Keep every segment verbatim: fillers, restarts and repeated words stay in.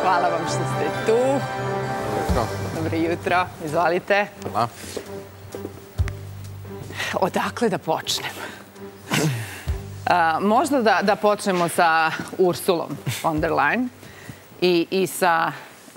hvala vam što ste tu. Dobro jutro, izvolite. Hvala. Odakle da počnem? Možda da počnemo sa Ursulom von der Leyen i sa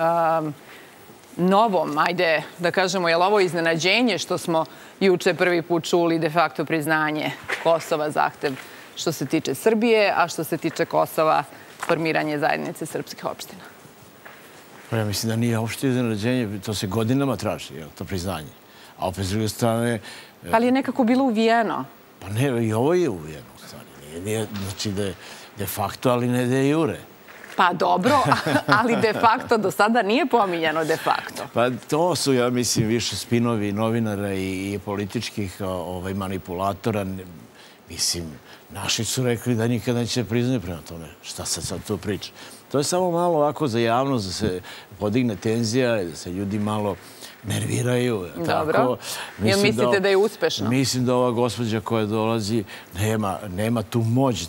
novom, ajde da kažemo, je li ovo iznenađenje što smo juče prvi put čuli de facto priznanje Kosova, zahtev što se tiče Srbije, a što se tiče Kosova, formiranje zajednice srpskih opština? Ja mislim da nije uopšte iznenađenje, to se godinama traži, to priznanje. A opet s druge strane... Ali je nekako bilo uvijeno. Pa ne, i ovo je uvijeno u stvari. Znači da je de facto, ali ne de jure. Pa dobro, ali de facto do sada nije pominjano de facto. Pa to su, ja mislim, više spinovi novinara i političkih manipulatora. Mislim, naši su rekli da nikada neće priznati prema tome. Šta se sad tu priča? To je samo malo ovako za javnost, da se podigne tenzija i da se ljudi malo nerviraju. Dobro. Jel mislite da je uspešno? Mislim da ova gospođa koja dolazi nema tu moć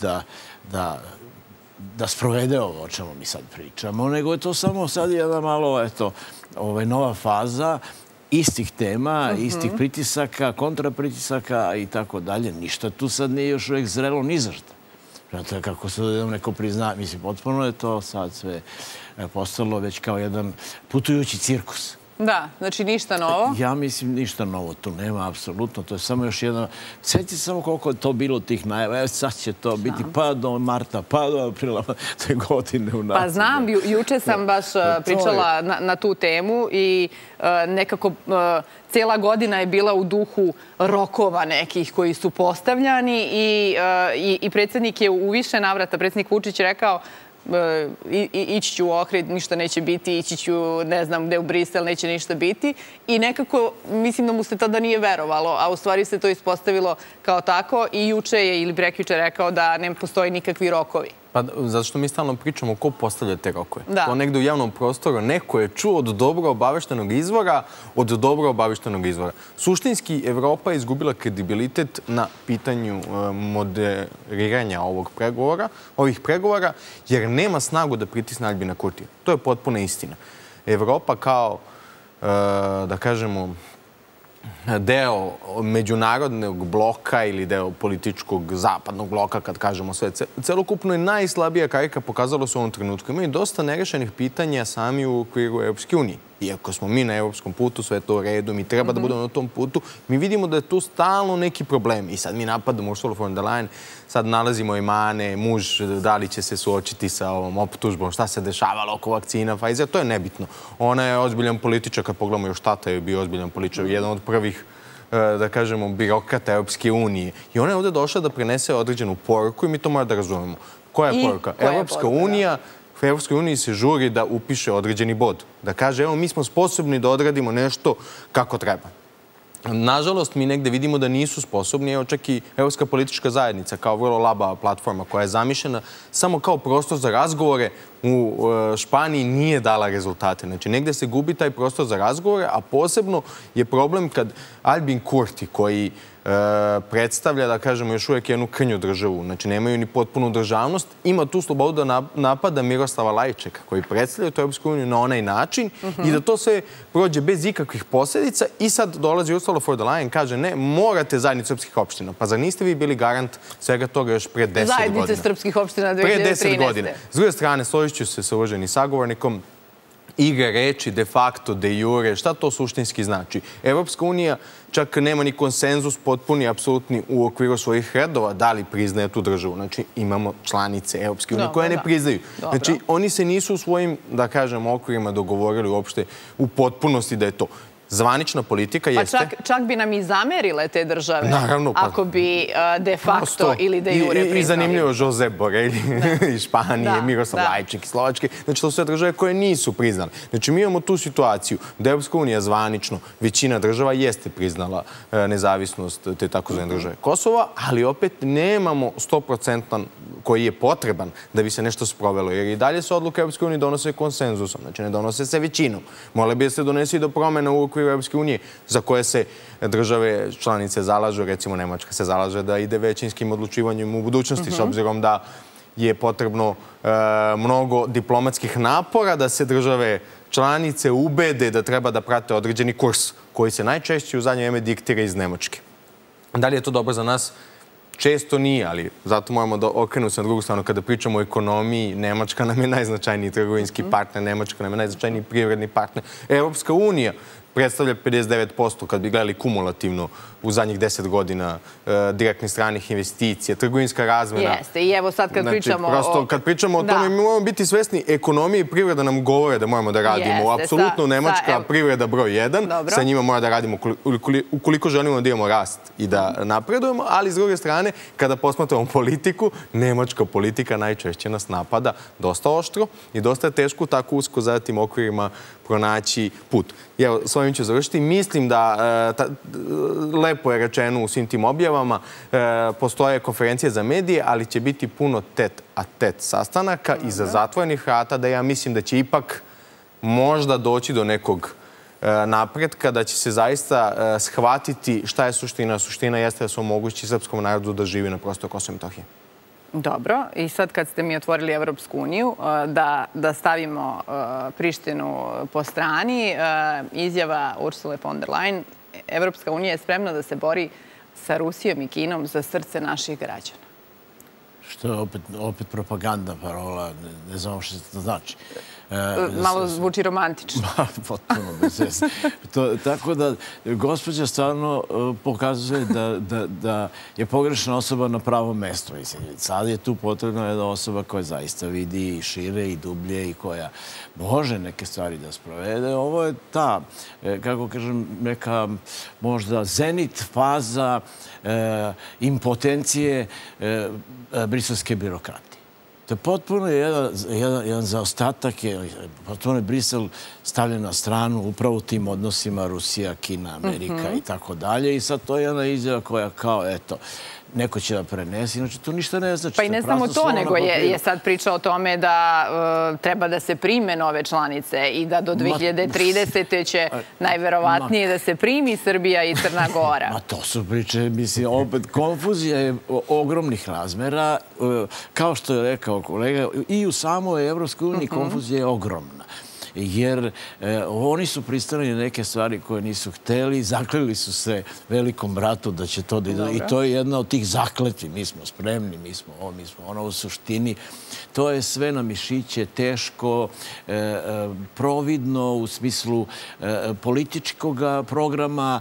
da sprovede ovo o čemu mi sad pričamo, nego je to samo sad jedna malo nova faza istih tema, istih pritisaka, kontrapritisaka i tako dalje. Ništa tu sad nije još uvijek zrelo ni za šta. Znate, kako se neko prizna, mislim, potpuno je to sad sve postalo već kao jedan putujući cirkus. Da, znači ništa novo? Ja mislim ništa novo tu nema, apsolutno. To je samo još jedna... Sjetite samo koliko je to bilo tih najava. Evo sad će to biti pa do marta, pa do aprila, te godine u nas. Pa znam, juče sam baš pričala na tu temu i nekako cijela godina je bila u duhu rokova nekih koji su postavljani i predsjednik je u više navrata, predsjednik Vučić rekao ići ću u Ohrid, ništa neće biti, ići ću ne znam gde u Brisel, neće ništa biti i nekako mislim da mu se tada nije verovalo, a u stvari se to ispostavilo kao tako i juče je ili prekjuče rekao da ne postoji nikakvi rokovi. Pa zato što mi stalno pričamo ko postavlja te rokove. Da. To negde u javnom prostoru neko je čuo od dobro obaveštenog izvora, od dobro obaveštenog izvora. Suštinski, Evropa je izgubila kredibilitet na pitanju moderiranja ovog pregovora, ovih pregovora, jer nema snagu da pritisne Albina Kurtija. To je potpuna istina. Evropa kao, da kažemo, deo međunarodnog bloka ili deo političkog zapadnog bloka, kad kažemo sve, celokupno je najslabija karika, pokazalo se u ovom trenutku. Imaju dosta nerešenih pitanja sami u okviru Evropske unije. Iako smo mi na evropskom putu, sve to u redu, mi treba da budemo na tom putu, mi vidimo da je tu stalno neki problem. I sad mi napadamo Ursulu von der Leyen, sad nalazimo i mane, muž, da li će se suočiti sa ovom optužbom, šta se dešavalo oko vakcina, Pfizer, to je nebitno. Ona je ozbiljan političar, kad pogledamo još tata je bio ozbiljan političar, jedan od prvih, da kažemo, birokrata Evropske unije. I ona je ovdje došla da prenese određenu poruku i mi to moramo da razumemo. Koja je poruka? Evropska unija u Evropskoj uniji se žuri da upiše određeni bod. Da kaže, evo, mi smo sposobni da odradimo nešto kako treba. Nažalost, mi negde vidimo da nisu sposobni. Evo čak i Evropska politička zajednica kao vrlo laba platforma koja je zamišljena samo kao prostor za razgovore u Španiji nije dala rezultate. Znači, negde se gubi taj prostor za razgovore, a posebno je problem kad Albin Kurti, koji predstavlja, da kažemo, još uvijek jednu krnju državu, znači nemaju ni potpunu državnost, ima tu slobodu da napada Miroslava Lajčeka, koji predstavlja tu Europsku uniju na onaj način i da to sve prođe bez ikakvih posljedica i sad dolazi Ursula von der Leyen, kaže ne, morate zajednicu srpskih opština. Pa zar niste vi bili garant svega toga još pre deset godina? Zajednice srpskih opština dve hiljade trinaeste. Pre deset godina. S druge strane, složit ću se sa uvaženim sagovornikom, igre reči, de facto, de jure, šta to suštinski znači? Evropska unija čak nema ni konsenzus potpuni, apsolutni u okviru svojih redova da li priznaje tu državu. Znači, imamo članice Evropske unije koje ne priznaju. Znači, oni se nisu u svojim, da kažem, okvirima dogovorili uopšte u potpunosti da je to. Zvanična politika jeste... Pa čak bi nam i zamerile te države ako bi de facto ili de jure priznali. I zanimljivo Josep Borrell iz Španije, Miroslav Lajček iz Slovačke. Znači, to su sve države koje nisu priznali. Znači, mi imamo tu situaciju da Evropska unija zvanično, većina država jeste priznala nezavisnost te takozvane države Kosova, ali opet nemamo sto procenta koji je potreban da bi se nešto sprovelo. Jer i dalje se odluke Evropske unije donose konsenzusom. Znači, ne donose se većinom. Mole bi se donesi do promjena u okviru Evropske unije za koje se države članice zalažu. Recimo, Nemačka se zalaže da ide većinskim odlučivanjem u budućnosti, s obzirom da je potrebno mnogo diplomatskih napora da se države članice ubede da treba da prate određeni kurs koji se najčešće u zadnje vreme diktira iz Nemačke. Da li je to dobro za nas? Često nije, ali zato moramo da okrenu se na drugu stranu. Kada pričamo o ekonomiji, Nemačka nam je najznačajniji trgovinski partner, Nemačka nam je najznačajniji privredni partner. Evropska unija predstavlja pedeset devet posto kad bi gledali kumulativno u zadnjih deset godina direktnih stranih investicija, trgovinska razmena. Jeste, i evo sad kad pričamo o... Prosto, kad pričamo o tome, mi moramo biti svesni, ekonomija i privreda nam govore da moramo da radimo. Apsolutno Nemačka privreda broj jedan, sa njima mora da radimo ukoliko želimo da imamo rast i da napredujemo, ali s druge strane, kada posmatramo politiku, nemačka politika najčešće nas napada dosta oštro i dosta je teško u tako usko zatim okvirima pronaći put. Evo, s ovim ću završiti. Mislim da lepo je rečeno u svim tim objavama, postoje konferencije za medije, ali će biti puno tet a tet sastanaka iza zatvorenih vrata, da ja mislim da će ipak možda doći do nekog napretka, da će se zaista shvatiti šta je suština. Suština jeste da se omogući srpskom narodu da živi na prostoru Kosova i Metohije. Dobro. I sad kad ste mi otvorili Evropsku uniju, da stavimo Prištinu po strani, izjava Ursule von der Leyen, Evropska unija je spremna da se bori sa Rusijom i Kinom za srce naših građana. Što je opet propaganda parola, ne znam što to znači. Malo zvuči romantično. Potpuno, bez veze. Tako da, gospođa stvarno pokazuje da je pogrešna osoba na pravom mestu. Sad je tu potrebna jedna osoba koja zaista vidi i šire i dublje i koja može neke stvari da sprovede. Ovo je ta, kako kažem, neka možda zenit faza impotencije briselske birokratije. To je potpuno jedan zaostatak, potpuno je Brisel stavljen na stranu upravo u tim odnosima Rusija, Kina, Amerika i tako dalje. I sad to je jedna izjava koja kao, eto, neko će da prenesi, inače to ništa ne znači. Pa i ne samo to, nego je sad priča o tome da treba da se prime nove članice i da do dve hiljade tridesete će najverovatnije da se primi Srbija i Crna Gora. Ma to su priče, mislim, opet konfuzija je ogromnih razmera. Kao što je rekao kolega, i u samoj Evropskoj uniji konfuzija je ogromna. Jer oni su pristali na neke stvari koje nisu hteli, zakleli su se velikom bratu da će to da ide. I to je jedna od tih zakletvi. Mi smo spremni, mi smo ovo, mi smo ono u suštini. To je sve na mišiće, teško, providno u smislu političkog programa,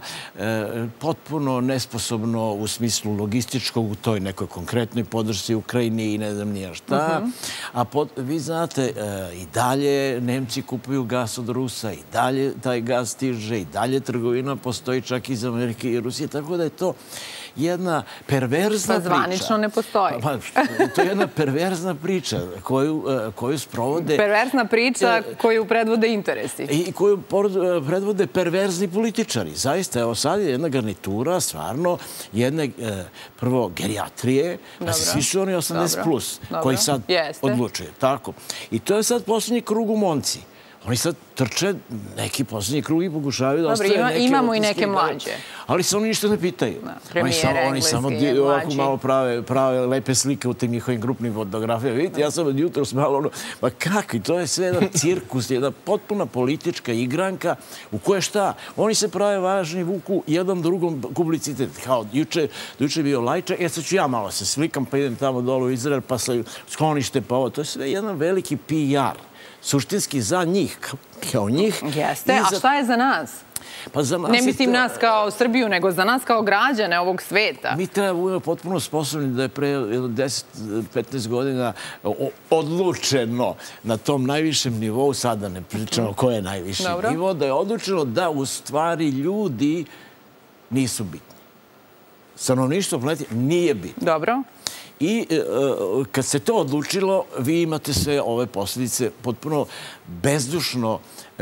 potpuno nesposobno u smislu logističkog u toj nekoj konkretnoj podršci Ukrajini i ne znam nija šta. A vi znate, i dalje Nemci kupuju kupuju gas od Rusa i dalje taj gas stiže i dalje trgovina postoji čak iz Amerike i Rusije. Tako da je to jedna perverzna priča. Pa zvanično ne postoji. To je jedna perverzna priča koju sprovode... Perverzna priča koju predvode interesi. I koju predvode perverzni političari. Zaista, evo sad je jedna garnitura, stvarno, jedne prvo gerijatrije, a svi su oni osamdeset plus, koji sad odlučuju. Tako. I to je sad posljednji krug u momci. Oni sad trče, neki posljednji krug i pokušavaju da ostave neke... Imamo i neke mlađe. Ali se oni ništa ne pitaju. Oni samo ovako malo prave lepe slike u tim njihovim grupnim fotografijama. Vidite, ja sam od jutros malo ono... Ma kako? To je sve jedan cirkus, jedna potpuna politička igranka u koje šta? Oni se prave važni, vuku jedan drugom publicitet. Kao, juče je bio Lajčak, ja sad ću ja malo se slikam, pa idem tamo dole u Izrael, pa sklonište, pa ovo. To je sve jedan veliki P R. Suštinski za njih, kao njih. Jeste, a šta je za nas? Ne mislim nas kao Srbiju, nego za nas kao građane ovog sveta. Mi treba budemo potpuno sposobni da je pre deset do petnaest godina odlučeno na tom najvišem nivou, sada ne pričamo ko je najviši nivo, da je odlučeno da u stvari ljudi nisu bitni. Stanovništvo planeti nije bitno. Dobro. I kad se to odlučilo, vi imate sve ove posljedice potpuno bezdušno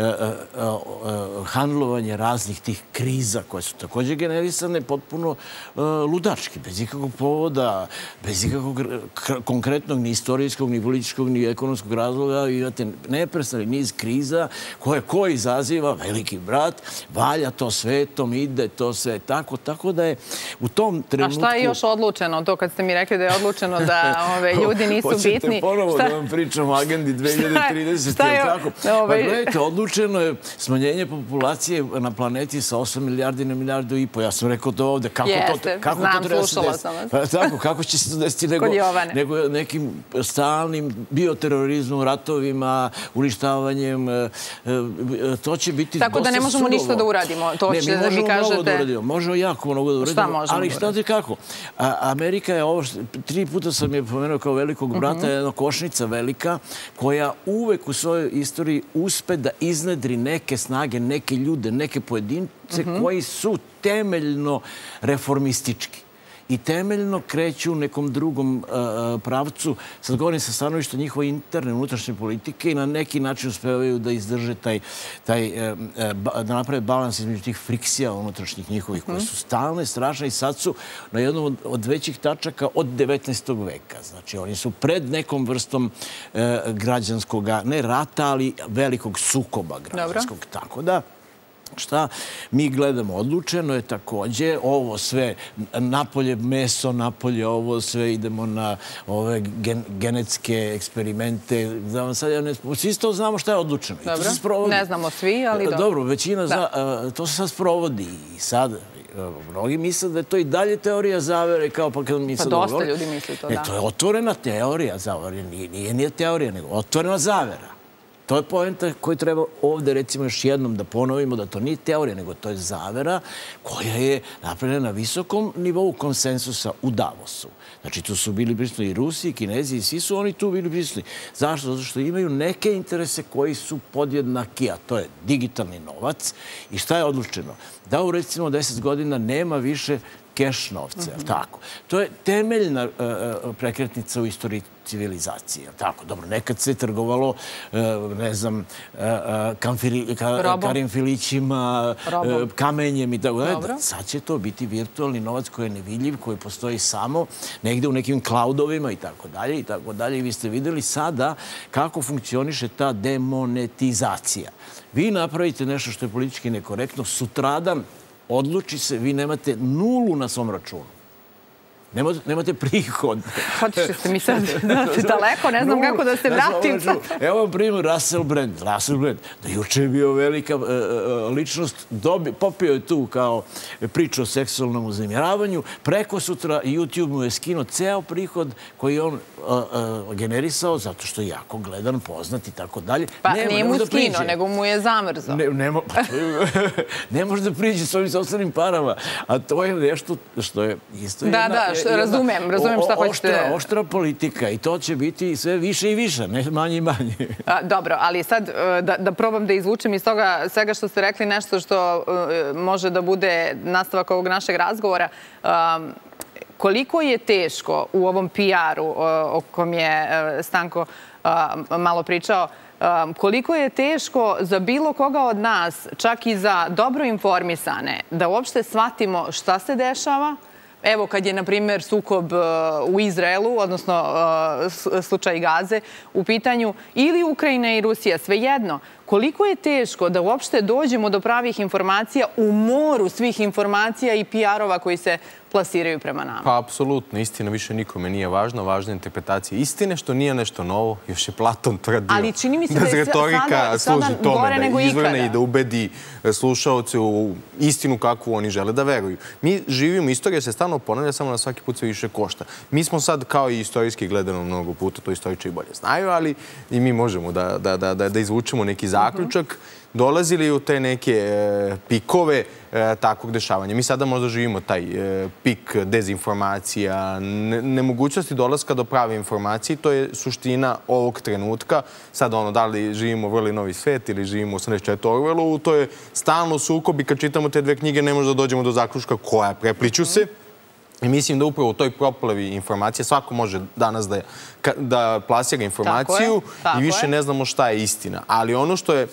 handlovanje raznih tih kriza koje su također generisane potpuno ludački, bez ikakvog povoda, bez ikakvog konkretnog ni istorijskog, ni političkog, ni ekonomskog razloga. Imate neprestani niz kriza koje ko izaziva veliki brat, valja to svetom, ide to sve tako, tako da je u tom trenutku... A šta je još odlučeno? To kad ste mi rekli da je odlučeno slučajno da ljudi nisu bitni. Hoćete ponovo da vam pričam o agendi dve hiljade tridesete. Pa gledajte, odlučeno je smenjenje populacije na planeti sa osam milijardi na milijardu i po. Ja sam rekao to ovde. Jeste, znam, slušala sam vas. Tako, kako će se to desiti nego nekim stalnim bioterorizmom, ratovima, uništavanjem. To će biti dosta surovo. Tako da ne možemo ništa da uradimo. To će da mi kažete... Možemo jako mnogo da uradimo. Šta možemo? Ali šta ti kako? Amerika je ovo, tri puta sam je pomenuo kao velikog brata, jedna košnica velika, koja uvek u svojoj istoriji uspe da iznedri neke snage, neke ljude, neke pojedince koji su temeljno reformistički i temeljno kreću u nekom drugom pravcu. Sad govorim sa stanovišta njihove interne, unutrašnje politike i na neki način uspevaju da izdrže taj, da naprave balans između tih friksija unutrašnjih njihovih, koje su stalne, strašne i sad su na jednom od većih tačaka od devetnaestog veka. Znači, oni su pred nekom vrstom građanskog, ne rata, ali velikog sukoba građanskog. Tako da, šta mi gledamo odlučeno je takođe ovo sve napolje meso, napolje ovo sve, idemo na ove genetske eksperimente. Svi to znamo šta je odlučeno. Dobro, ne znamo svi, ali dobro. Dobro, većina zna, to se sad sprovodi i sad mnogi misle da je to i dalje teorija zavere, kao pa kad mi sad govorimo. Pa dosta ljudi misli to, da. Ne, to je otvorena teorija zavere, nije nije teorija, nego otvorena zavera. To je poenta koju treba ovde, recimo, još jednom da ponovimo, da to nije teorija, nego to je zavera koja je napravljena na visokom nivou konsensusa u Davosu. Znači, tu su bili prisutni i Rusi, i Kinezi, i svi su oni tu bili prisutni. Zašto? Zato što imaju neke interese koji su podjednaki, a to je digitalni novac. I šta je odlučeno? Da u, recimo, deset godina nema više keš novca, tako. To je temeljna prekretnica u istoriji civilizacije, tako. Dobro, nekad se trgovalo, ne znam, karinfilićima, kamenjem i tako dalje. Sad će to biti virtualni novac koji je nevidljiv, koji postoji samo negde u nekim cloudovima i tako dalje i tako dalje. I vi ste videli sada kako funkcioniše ta demonetizacija. Vi napravite nešto što je politički nekorektno, sutradan odluči se, vi nemate nulu na svom računu. Nemate prihod. Hoćete ste mi sad daleko, ne znam kako da se vratim. Evo vam primjer Russell Brand. Russell Brand, da juče je bio velika ličnost, popio je tu kao priču o seksualnom uznemiravanju, preko sutra YouTube mu je skinuo ceo prihod koji je on generisao, zato što je jako gledan, poznat i tako dalje. Pa nije mu skinuo, nego mu je zamrzao. Ne može da priđe s ovim sopstvenim parama, a to je nešto što je isto jedna... Da, da, razumem, razumem šta hoćete... Oštra politika i to će biti sve više i više, ne manje i manje. Dobro, ali sad da probam da izvučem iz toga svega što ste rekli nešto što može da bude nastavak ovog našeg razgovora. Koliko je teško u ovom P R-u o kom je Stanko malo pričao, koliko je teško za bilo koga od nas, čak i za dobro informisane, da uopšte shvatimo šta se dešava? Evo, kad je, na primjer, sukob u Izraelu, odnosno slučaj Gaze, u pitanju ili Ukrajina i Rusija, svejedno, koliko je teško da uopšte dođemo do pravih informacija u moru svih informacija i P R-ova koji se plasiraju prema nama? Pa, apsolutno. Istina više nikome nije važna. Važna je interpretacija istine, što nije nešto novo. Još je Platon tvrdio da retorika služi tome da izvrne i da ubedi slušaoce u istinu kakvu oni žele da veruju. Mi živimo, istorija se stalno ponavlja, samo na svaki put sve više košta. Mi smo sad, kao i istorijski gledano mnogo puta, to istoričari bolje znaju, ali i mi možemo da izvučemo neki zaključak, dolazili u te neke pikove takvog dešavanja. Mi sada možda živimo taj pik dezinformacija, nemogućnosti dolaska do prave informacije. To je suština ovog trenutka. Sad ono, da li živimo u vrli novi svet ili živimo u osamdeset četiri Orwellu, to je stalno sukob i kad čitamo te dve knjige ne možda dođemo do zaključka koja prepliču se. I mislim da upravo u toj proplavi informacije svako može danas da da plasira informaciju i više ne znamo šta je istina. Ali ono što je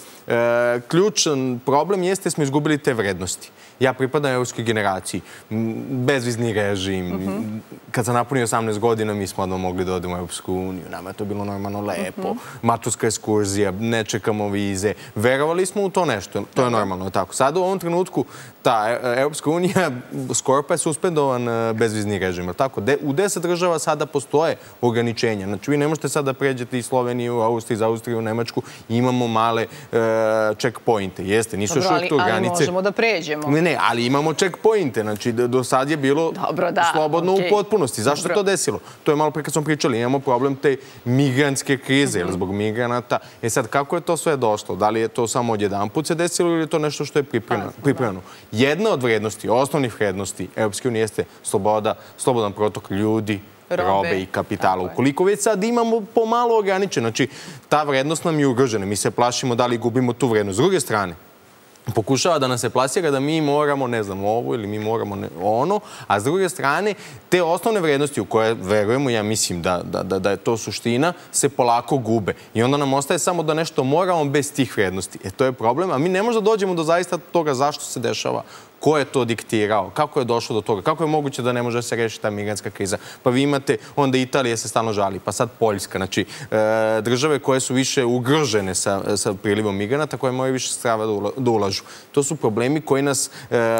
ključan problem jeste smo izgubili te vrednosti. Ja pripadam evropskoj generaciji. Bezvizni režim. Kad sam napunio osamnaest godina, mi smo odmah mogli da odemo u Evropsku uniju. Nama je to bilo normalno lepo. Maturska ekskurzija, ne čekamo vize. Verovali smo u to nešto. To je normalno. Sada u ovom trenutku ta Evropska unija skoro pa je suspendovan bezvizni režim. U deset država sada postoje ograničenja. Znači, vi ne možete sada da pređete iz Sloveniju, Austriju, iz Austriju u Nemačku. Imamo male checkpointe. Jeste, nisu još uvijek tu granice. Ali možemo da pređemo. Ne, ali imamo checkpointe. Znači, do sad je bilo slobodno u potpunosti. Zašto je to desilo? To je malo pre kad smo pričali. Imamo problem te migrantske krize, ili zbog migranata. E sad, kako je to sve došlo? Da li je to samo odjedan put se desilo ili je to nešto što je pripremljeno? Jedna od vrednosti, osnovnih vrednosti Evropske unije jeste sloboda, slobodan protok ljudi, robe i kapitala. Ukoliko već sad imamo pomalo ograničeno, znači ta vrednost nam je ugrožena. Mi se plašimo da li gubimo tu vrednost. S druge strane, pokušava da nas se plasira da mi moramo, ne znam, ovo ili mi moramo ono, a s druge strane, te osnovne vrednosti u koje verujemo, ja mislim da je to suština, se polako gube. I onda nam ostaje samo da nešto moramo bez tih vrednosti. E, to je problem, a mi ne možemo da dođemo do zaista toga zašto se dešava, ko je to diktirao, kako je došlo do toga, kako je moguće da ne može da se reši ta migrantska kriza. Pa vi imate, onda Italija se stalno žali, pa sad Poljska. Znači, države koje su više ugrožene sa prilivom migranata, koje moraju više strava da ulažu. To su problemi koji nas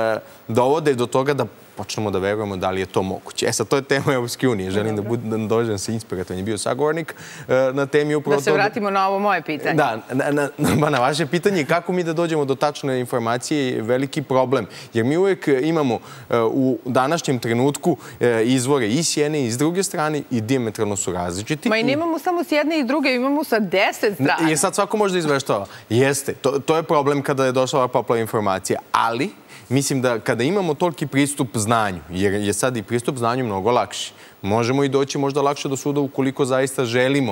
dovode do toga da počnemo da verujemo da li je to moguće. E sad, to je tema Evropske unije. Želim da dođem sa inspiratorom. Je bio sagovornik na temi upravo toga. Da se vratimo na ovo moje pitanje. Da, na vaše pitanje kako mi da dođemo do tačne informacije je veliki problem. Jer mi uvijek imamo u današnjem trenutku izvore i s jedne i s druge strane i diametralno su različiti. Ma i nemamo samo s jedne i druge, imamo sa deset strana. Jer sad svako može da izveštava. Jeste. To je problem kada je došla ova poplava informacija. Ali mislim da kada imamo toliki pristup znanju, jer je sad i pristup znanju mnogo lakši, možemo i doći možda lakše do suda ukoliko zaista želimo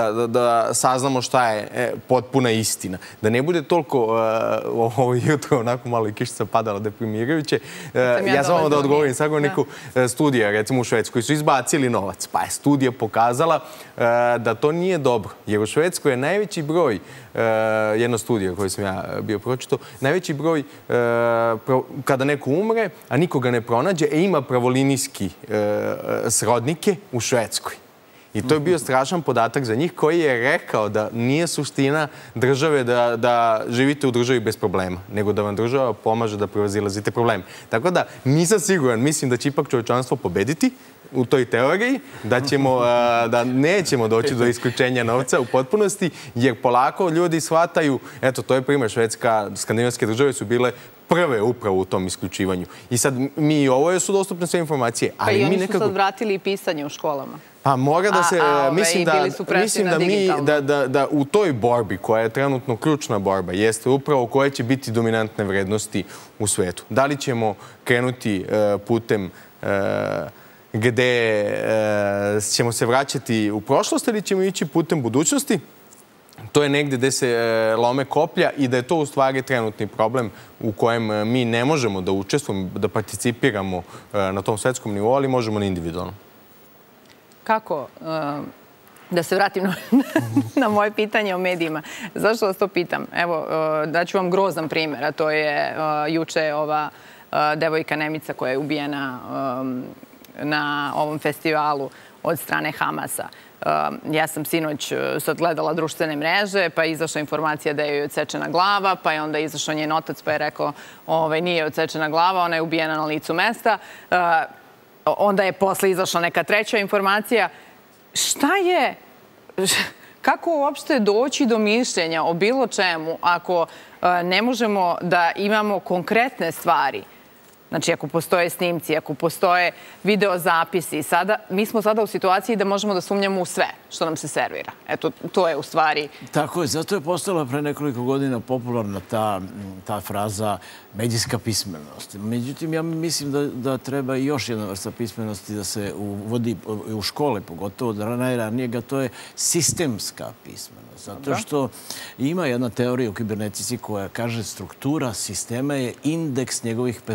da saznamo šta je potpuna istina. Da ne bude toliko ovo jutro onako malo i kišica padala deprimirajuće. Ja sam vam da odgovorim sagovorniku studija, recimo u Švedskoj, su izbacili novac. Pa je studija pokazala da to nije dobro. Jer u Švedskoj je najveći broj, jedna studija koju sam ja bio pročitao, najveći broj kada neko umre, a nikoga ne pronađe, e ima pravolinijski srodnike u Švedskoj. I to je bio strašan podatak za njih koji je rekao da nije suština države da živite u državi bez problema, nego da vam država pomaže da prevazilazite probleme. Tako da nisam siguran, mislim da će ipak čovječanstvo pobediti u toj teoriji, da nećemo doći do isključenja novca u potpunosti, jer polako ljudi shvataju, eto, to je primjer, Švedska, skandinavske države su bile prve upravo u tom isključivanju. I sad mi i ovo su dostupne sve informacije. Pa i oni su sad vratili i pisanje u školama. Pa mora da se, mislim da mi, da u toj borbi, koja je trenutno ključna borba, jeste upravo koje će biti dominantne vrednosti u svetu. Da li ćemo krenuti putem gde ćemo se vraćati u prošlost ili ćemo ići putem budućnosti? To je negdje gde se lome koplja i da je to u stvari trenutni problem u kojem mi ne možemo da učestvujemo, da participiramo na tom svetskom nivou, ali možemo na individualno. Kako? Da se vratim na moje pitanje o medijima. Zašto vas to pitam? Evo, daću vam grozan primjer, a to je juče ova devojka Nemica koja je ubijena na ovom festivalu od strane Hamasa. Ja sam sinoć sad gledala društvene mreže, pa je izašla informacija da je odsečena glava, pa je onda izašao njen otac pa je rekao nije odsečena glava, ona je ubijena na licu mesta. Onda je posle izašla neka treća informacija. Šta je, kako uopšte doći do mišljenja o bilo čemu ako ne možemo da imamo konkretne stvari? Znači, ako postoje snimci, ako postoje videozapisi, mi smo sada u situaciji da možemo da sumnjamo u sve što nam se servira. Eto, to je u stvari... Tako je, zato je postala pre nekoliko godina popularna ta fraza medijska pismenost. Međutim, ja mislim da treba i još jedna vrsta pismenosti da se uvodi u škole, pogotovo od najranijega, to je sistemska pismenost. Zato što ima jedna teorija u kibernetici koja kaže struktura sistema je indeks njegovih performansi.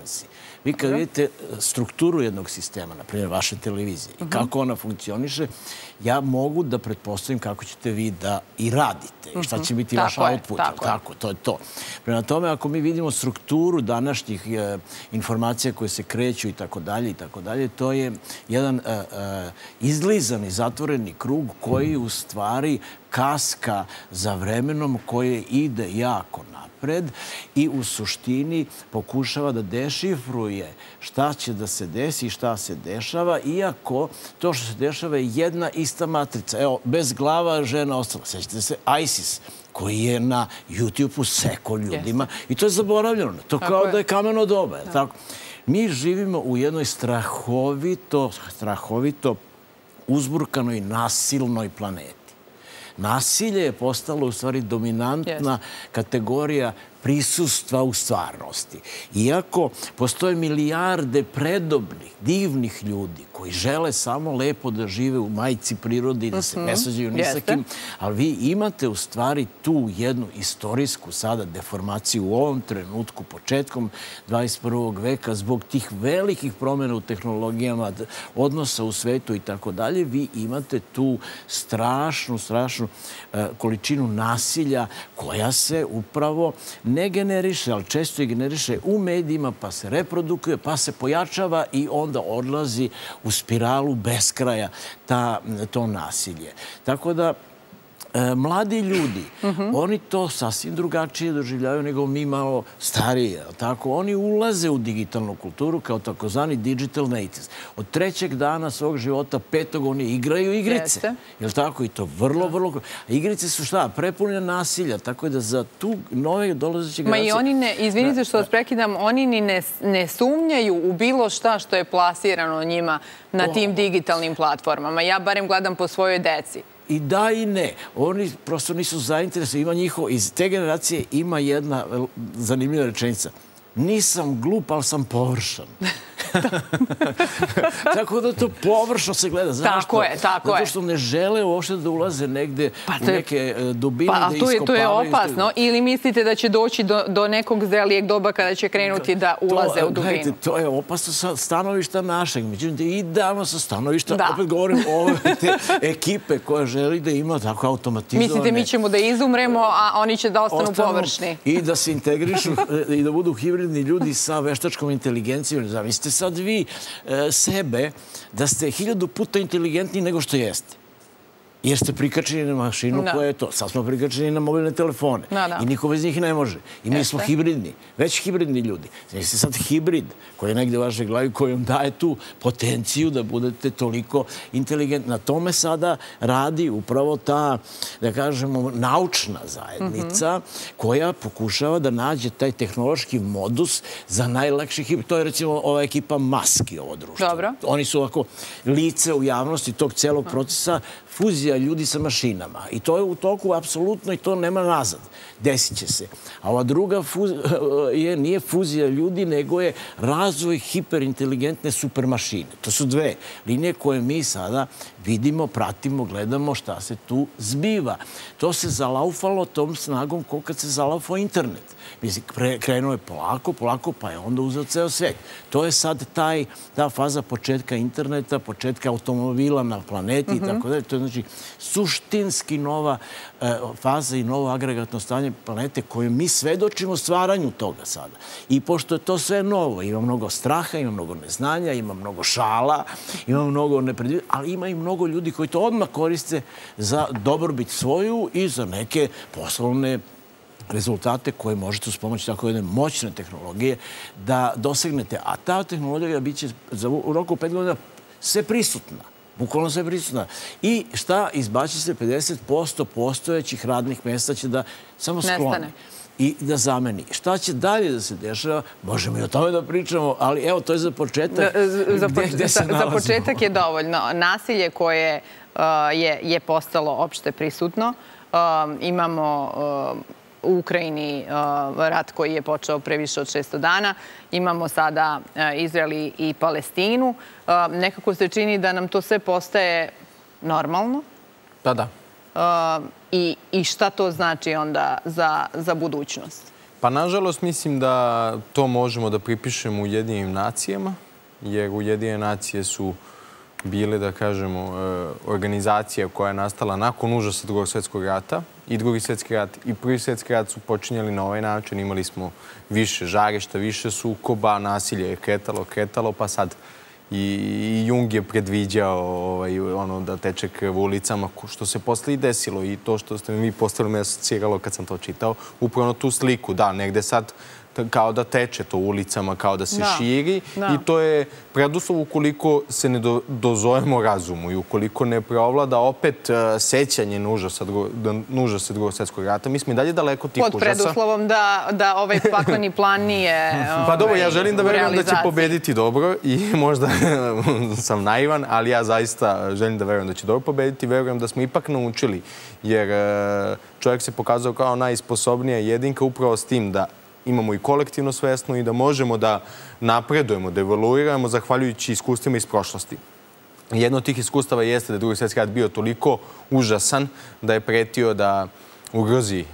nijansi. Vi kad vidite strukturu jednog sistema, na primjer vaše televizije, i kako ona funkcioniše, ja mogu da pretpostavim kako ćete vi da i radite i šta će biti vaš output. Tako, to je to. Prema tome, ako mi vidimo strukturu današnjih informacija koje se kreću i tako dalje i tako dalje, to je jedan izlizani, zatvoreni krug koji u stvari kaska za vremenom koje ide jako napred i u suštini pokušava da dešifruje šta će da se desi i šta se dešava, iako to što se dešava je jedna ista matrica. Evo, bez glava žena ostala. Sećate se, ISIS, koji je na YouTube-u seko ljudima i to je zaboravljeno. To kao da je kameno doba. Mi živimo u jednoj strahovito, strahovito uzburkanoj, nasilnoj planeti. Nasilje je postalo u stvari dominantna kategorija prisustva u stvarnosti. Iako postoje milijarde predobnih, divnih ljudi koji žele samo lepo da žive u majci prirodi i da se ne svađaju ni sa kim, ali vi imate u stvari tu jednu istorijsku sada deformaciju u ovom trenutku, početkom dvadeset prvog veka, zbog tih velikih promjena u tehnologijama, odnosa u svetu i tako dalje, vi imate tu strašnu, strašnu količinu nasilja koja se upravo ne generiše, ali često i generiše u medijima, pa se reprodukuje, pa se pojačava i onda odlazi u spiralu beskraja to nasilje. Tako da mladi ljudi, oni to sasvim drugačije doživljavaju nego mi malo stariji. Oni ulaze u digitalnu kulturu kao takozvani digital natives. Od trećeg dana svog života, petog, oni igraju igrice. Je li tako? I to vrlo, vrlo... Igrice su šta? Prepune nasilja. Tako da za tu nove dolazeće generacije... Ma i oni ne, izvinite što vas prekidam, oni ni ne sumnjaju u bilo šta što je plasirano njima na tim digitalnim platformama. Ja barem gledam po svojoj deci. I da i ne. Oni prosto nisu zainteresovani. Ima njihovo, iz te generacije ima jedna zanimljiva rečenica. Nisam glup, ali sam površan. Tako da to površno se gleda. Tako je, tako je. Zato što ne žele uopšte da ulaze negde u neke dubine, da iskopavaju. To je opasno. Ili mislite da će doći do nekog zrelijeg doba kada će krenuti da ulaze u dubinu? To je opasno sa stanovišta našeg. Međutim, idealno sa stanovišta, opet govorim o te ekipe koja želi da ima tako automatizovane... Mislite, mi ćemo da izumremo, a oni će da ostanu površni. I da se integrišu i da budu hibridni ljudi sa veštačkom inteligencijom. Zamislite sad vi sebe da ste hiljadu puta inteligentniji nego što jeste. Jer ste prikačeni na mašinu koja je to. Sad smo prikačeni na mobilne telefone. I niko bez njih ne može. I mi smo hibridni. Već hibridni ljudi. Znači ste sad hibrid koji je negde u vašoj glavi koji vam daje tu potenciju da budete toliko inteligentni. Na tome sada radi upravo ta, da kažemo, naučna zajednica koja pokušava da nađe taj tehnološki modus za najlakši hibrid. To je recimo ova ekipa Maski, ovo društvo. Oni su ovako lice u javnosti tog celog procesa, fuzija ljudi sa mašinama. I to je u toku apsolutno i to nema nazad. Desit će se. A ova druga nije fuzija ljudi, nego je razvoj hiperinteligentne supermašine. To su dve linije koje mi sada vidimo, pratimo, gledamo šta se tu zbiva. To se zalaufalo tom snagom kao kad se zalaufao internet. Mislim, krenuo je polako, polako, pa je onda uzeo ceo svet. To je sad ta faza početka interneta, početka automobila na planeti i tako dalje. To je znači suštinski nova faza i novo agregatno stanje planete koje mi svedočimo stvaranju toga sada. I pošto je to sve novo, ima mnogo straha, ima mnogo neznanja, ima mnogo šala, ima mnogo nepredviđenja, ali ima i mnogo ljudi koji to odmah koriste za dobrobit svoju i za neke poslovne rezultate koje možete uz pomoć tako jedne moćne tehnologije da dosegnete. A ta tehnologija bit će u roku pet godina sve prisutna. Bukvalno sve prisutna. I šta? Izbaći se pedeset posto postojećih radnih mjesta će da samo skloni i da zameni. Šta će dalje da se dešava? Možemo i o tome da pričamo, ali evo, to je za početak. Za početak je dovoljno. Nasilje koje je postalo opšte prisutno. Imamo u Ukrajini rat koji je počeo pre više od šesto dana. Imamo sada Izrael i Palestinu. Nekako se čini da nam to sve postaje normalno. Da, da. I šta to znači onda za budućnost? Pa, nažalost, mislim da to možemo da pripišemo Ujedinjenim nacijama, jer Ujedinjene nacije su bile, da kažemo, organizacija koja je nastala nakon užasa Drugog svjetskog rata. I Drugi svjetski rat i Prvi svjetski rat su počinjali na ovaj način. Imali smo više žarišta, više sukoba, nasilje je kretalo, kretalo, pa sad i Jung je predviđao ono da teče krv u ulicama, što se posle i desilo. I to što ste mi postavili me asociralo kad sam to čitao, upravo tu sliku, da, negde sad kao da teče to ulicama, kao da se širi i to je preduslov ukoliko se ne dozovemo razumu i ukoliko ne preovlada opet sećanje na užase Drugog svjetskog rata. Mi smo i dalje daleko tih užasa. Pod preduslovom da ovaj pakleni plan nije Pa dobro, ja želim da verujem da će pobediti dobro i možda sam naivan, ali ja zaista želim da verujem da će dobro pobediti. Verujem da smo ipak naučili, jer čovjek se pokazao kao najsposobnija jedinka upravo s tim da imamo i kolektivno svesno i da možemo da napredujemo, da evoluiramo zahvaljujući iskustvima iz prošlosti. Jedno od tih iskustava jeste da je Drugi svjetski rat bio toliko užasan da je pretio da ugrozi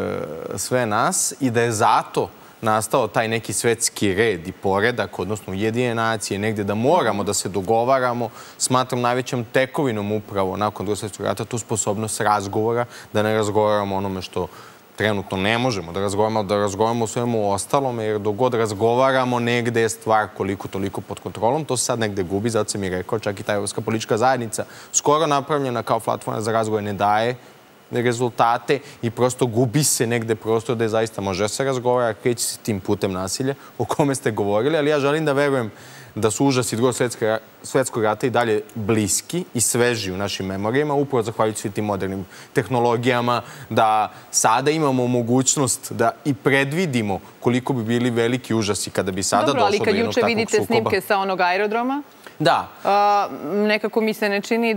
sve nas i da je zato nastao taj neki svetski red i poredak, odnosno Ujedinjene nacije, negdje da moramo da se dogovaramo. Smatram najvećom tekovinom upravo nakon Drugog svjetskog rata tu sposobnost razgovora, da ne razgovaramo onome što trenutno ne možemo da razgovaramo, da razgovaramo o svemu ostalom, jer dok god razgovaramo, negde je stvar koliko toliko pod kontrolom. To se sad negde gubi, zato sam i rekao, čak i ta evropska politička zajednica skoro napravljena kao platforma za razgovor ne daje rezultate i prosto gubi se negde prostor da zaista može se razgovara, kreće se tim putem nasilja o kome ste govorili, ali ja želim da verujem da su užasi Drugog svjetskog rata i dalje bliski i sveži u našim memorijama, upravo zahvaljujući svim tim modernim tehnologijama, da sada imamo mogućnost da i predvidimo koliko bi bili veliki užasi kada bi sada došlo do jednog takvog sukoba. Dobro, ali kad juče vidite snimke sa onog aerodroma, da. Nekako mi se ne čini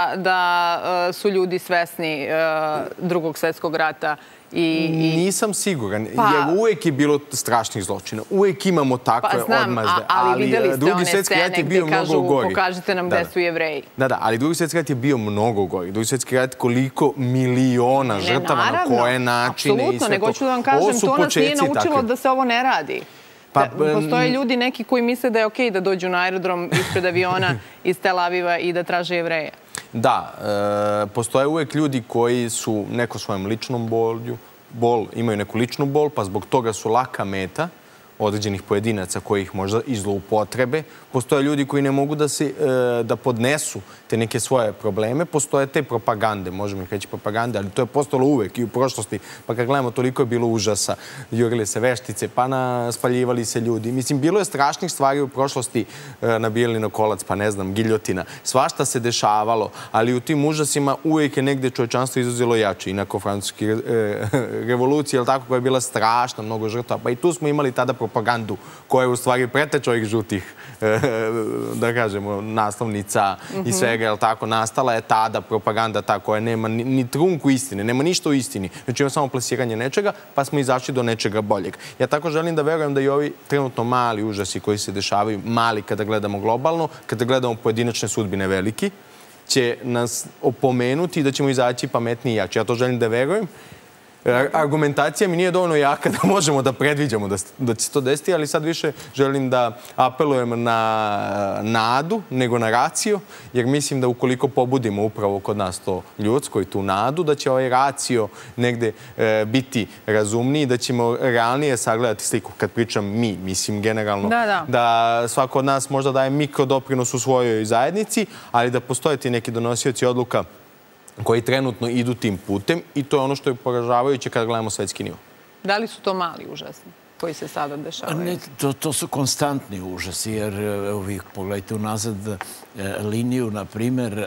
da su ljudi svesni Drugog svjetskog rata. Nisam siguran, jer uvijek je bilo strašnih zločina. Uvijek imamo takve odmazde. Ali videli ste one scene gdje kažu pokažite nam gde su Jevreji. Da, da, ali Drugi svjetski rat je bio mnogo gori. Drugi svjetski rat koliko miliona žrtava, na koje načine i sve to. Apsolutno, nego ću da vam kažem, to nas nije naučilo da se ovo ne radi. Postoje ljudi neki koji misle da je okej da dođu na aerodrom ispred aviona iz Tel Aviva i da traže Jevreje. Da, postoje uvek ljudi koji su neko svojom ličnom bol, imaju neku ličnu bol, pa zbog toga su laka meta određenih pojedinaca koji ih možda i zloupotrebe. Postoje ljudi koji ne mogu da podnesu te neke svoje probleme. Postoje te propagande, možemo ih reći propagande, ali to je postalo uvek i u prošlosti. Pa kad gledamo, toliko je bilo užasa. Jurile se veštice, pa spaljivali se ljudi. Mislim, bilo je strašnih stvari u prošlosti, nabijali na kolac, pa ne znam, giljotina. Svašta se dešavalo, ali u tim užasima uvijek je negde čovečanstvo izuzelo jače. I nakon francuske revolucije, ali tako, koja je bila strašna, mnogo žrtva. Pa i tu smo imali tada propagandu koja je u stvari preteča ovih žutih, da kažemo, naslovnica i svega, jel tako, nastala je tada propaganda ta koja nema ni trunku istine, nema ništa u istini, znači ima samo plasiranje nečega, pa smo izašli do nečega boljeg. Ja tako želim da verujem da i ovi trenutno mali užasi koji se dešavaju, mali kada gledamo globalno, kada gledamo pojedinačne sudbine veliki, će nas opomenuti i da ćemo izaći pametniji i jači. Ja to želim da verujem. Argumentacija mi nije dovoljno jaka da možemo da predviđamo da će se to desiti, ali sad više želim da apelujem na nadu nego na racio, jer mislim da ukoliko pobudimo upravo kod nas to ljudsko i tu nadu, da će ovaj racio negde biti razumniji, da ćemo realnije sagledati sliku. Kad pričam mi, mislim generalno da svako od nas možda daje mikrodoprinos u svojoj zajednici, ali da postoje ti neki donosioci odluka koji trenutno idu tim putem i to je ono što je poražavajuće kada gledamo svetski nivo. Da li su to mali užasi koji se sada dešavaju? To su konstantni užasi, jer vi pogledajte unazad liniju, na primjer,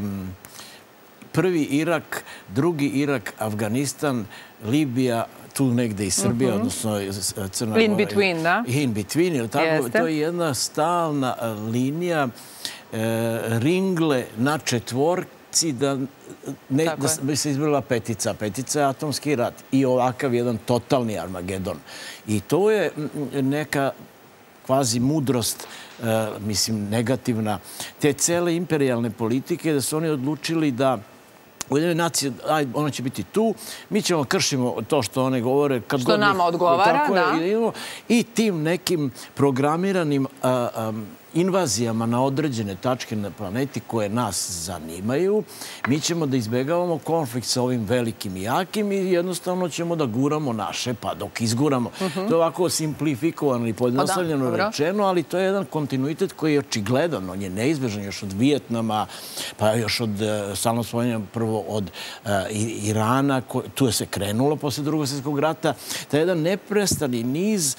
prvi Irak, drugi Irak, Afganistan, Libija, tu negde i Srbija, odnosno Crna Gora. In between, da? In between, ili tako? To je jedna stalna linija ringle na četvorci da bi se izbrala petica. Petica je atomski rat i ovakav jedan totalni Armagedon. I to je neka kvazi mudrost, mislim, negativna, te cele imperijalne politike, da su oni odlučili da Ujedinjene nacije, aj, ono će biti tu, mi ćemo kršimo to što one govore. Kad što nama odgovara, da. I tim nekim programiranim invazijama na određene tačke na planeti koje nas zanimaju, mi ćemo da izbegavamo konflikt sa ovim velikim i jakim i jednostavno ćemo da guramo naše, pa dok izguramo. To je ovako simplifikovano i pojednostavljeno rečeno, ali to je jedan kontinuitet koji je očigledan. On je neizbežan još od Vijetnama, pa još od, stalno spominjam, prvo od Irana, tu je se krenulo posle Drugog svjetskog rata. To je jedan neprestani niz